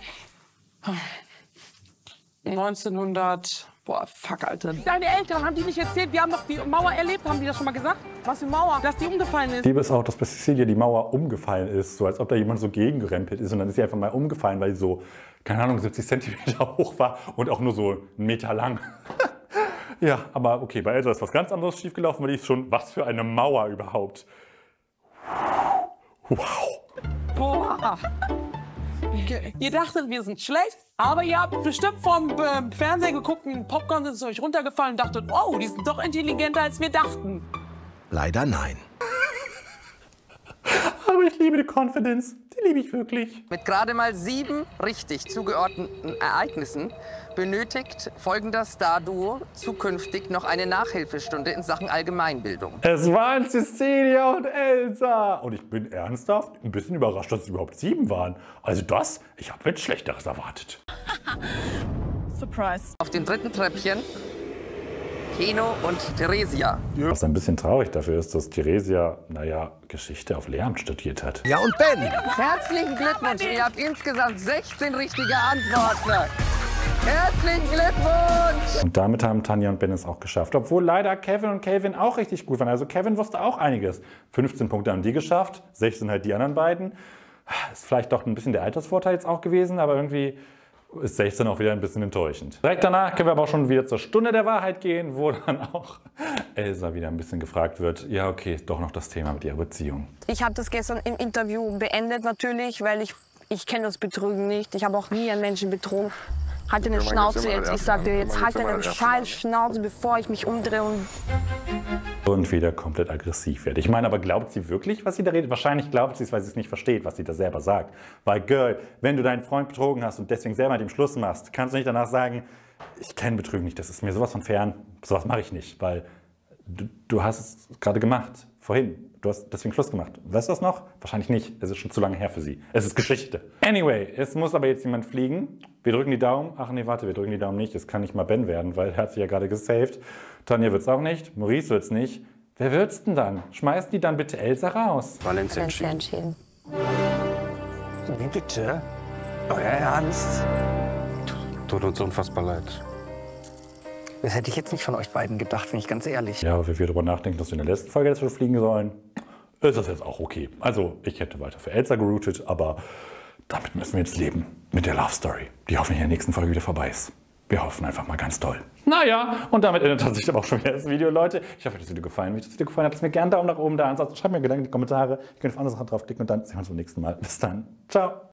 neunzehnhundert... Boah, fuck, Alter. Deine Eltern, haben die nicht erzählt? Wir haben doch die Mauer erlebt, haben die das schon mal gesagt? Was für Mauer? Dass die umgefallen ist.
Ich liebe es auch, dass bei Cecilia die Mauer umgefallen ist. So als ob da jemand so gegengerempelt ist. Und dann ist sie einfach mal umgefallen, weil sie so, keine Ahnung, siebzig Zentimeter hoch war und auch nur so einen Meter lang. Ja, aber okay, bei Elsa ist was ganz anderes schiefgelaufen, weil die ist schon, was für eine Mauer überhaupt. Wow.
Boah. Ihr dachtet, wir sind schlecht, aber ihr habt bestimmt vom äh, Fernsehen geguckt, ein Popcorn ist euch runtergefallen und dachtet, oh, die sind doch intelligenter, als wir dachten.
Leider nein.
Aber ich liebe die Confidence. Die liebe ich wirklich.
Mit gerade mal sieben richtig zugeordneten Ereignissen benötigt folgender Star-Duo zukünftig noch eine Nachhilfestunde in Sachen Allgemeinbildung.
Es waren Cecilia und Elsa. Und ich bin ernsthaft ein bisschen überrascht, dass es überhaupt sieben waren. Also das, ich habe jetzt Schlechteres erwartet.
Surprise.
Auf dem dritten Treppchen Keno und Theresia.
Was ein bisschen traurig dafür ist, dass Theresia, naja, Geschichte auf Lehramt studiert hat.
Ja, und Ben?
Herzlichen Glückwunsch, ihr habt insgesamt sechzehn richtige Antworten. Herzlichen Glückwunsch!
Und damit haben Tanja und Ben es auch geschafft. Obwohl leider Kevin und Calvin auch richtig gut waren. Also Kevin wusste auch einiges. fünfzehn Punkte haben die geschafft, sechzehn halt die anderen beiden. Ist vielleicht doch ein bisschen der Altersvorteil jetzt auch gewesen, aber irgendwie ist sechzehn auch wieder ein bisschen enttäuschend. Direkt danach können wir aber auch schon wieder zur Stunde der Wahrheit gehen, wo dann auch Elsa wieder ein bisschen gefragt wird, ja okay, doch noch das Thema mit ihrer Beziehung.
Ich habe das gestern im Interview beendet natürlich, weil ich, ich kenne das Betrügen nicht. Ich habe auch nie einen Menschen betrogen. Halt deine Schnauze jetzt. Ich sag dir jetzt, halt deine scheiß Schnauze, bevor ich mich umdrehe und...
Und wieder komplett aggressiv wird. Ich meine, aber glaubt sie wirklich, was sie da redet? Wahrscheinlich glaubt sie es, weil sie es nicht versteht, was sie da selber sagt. Weil, Girl, wenn du deinen Freund betrogen hast und deswegen selber mit ihm Schluss machst, kannst du nicht danach sagen, ich kenne Betrügen nicht, das ist mir sowas von fern, sowas mache ich nicht, weil du, du hast es gerade gemacht, vorhin. Du hast deswegen Schluss gemacht. Weißt du das noch? Wahrscheinlich nicht. Es ist schon zu lange her für sie. Es ist Geschichte. Anyway, es muss aber jetzt jemand fliegen. Wir drücken die Daumen. Ach nee, warte, wir drücken die Daumen nicht. Es kann nicht mal Ben werden, weil er hat sich ja gerade gesaved. Tanja wird's auch nicht. Maurice wird's nicht. Wer wird's denn dann? Schmeißen die dann bitte Elsa raus?
Valencia entschieden. Wie bitte? Euer Ernst?
Tut uns unfassbar leid.
Das hätte ich jetzt nicht von euch beiden gedacht, bin ich ganz ehrlich.
Ja, wenn wir darüber nachdenken, dass wir in der letzten Folge jetzt schon fliegen sollen, ist das jetzt auch okay. Also, ich hätte weiter für Elsa geroutet, aber damit müssen wir jetzt leben. Mit der Love Story, die hoffentlich in der nächsten Folge wieder vorbei ist. Wir hoffen einfach mal ganz doll. Naja, und damit endet tatsächlich aber auch schon wieder das Video, Leute. Ich hoffe, das Video gefallen. Wenn euch das Video gefallen hat, lasst mir gerne einen Daumen nach oben da. Ansonsten schreibt mir Gedanken in die Kommentare. Ihr könnt auf andere Sachen draufklicken und dann sehen wir uns beim nächsten Mal. Bis dann. Ciao.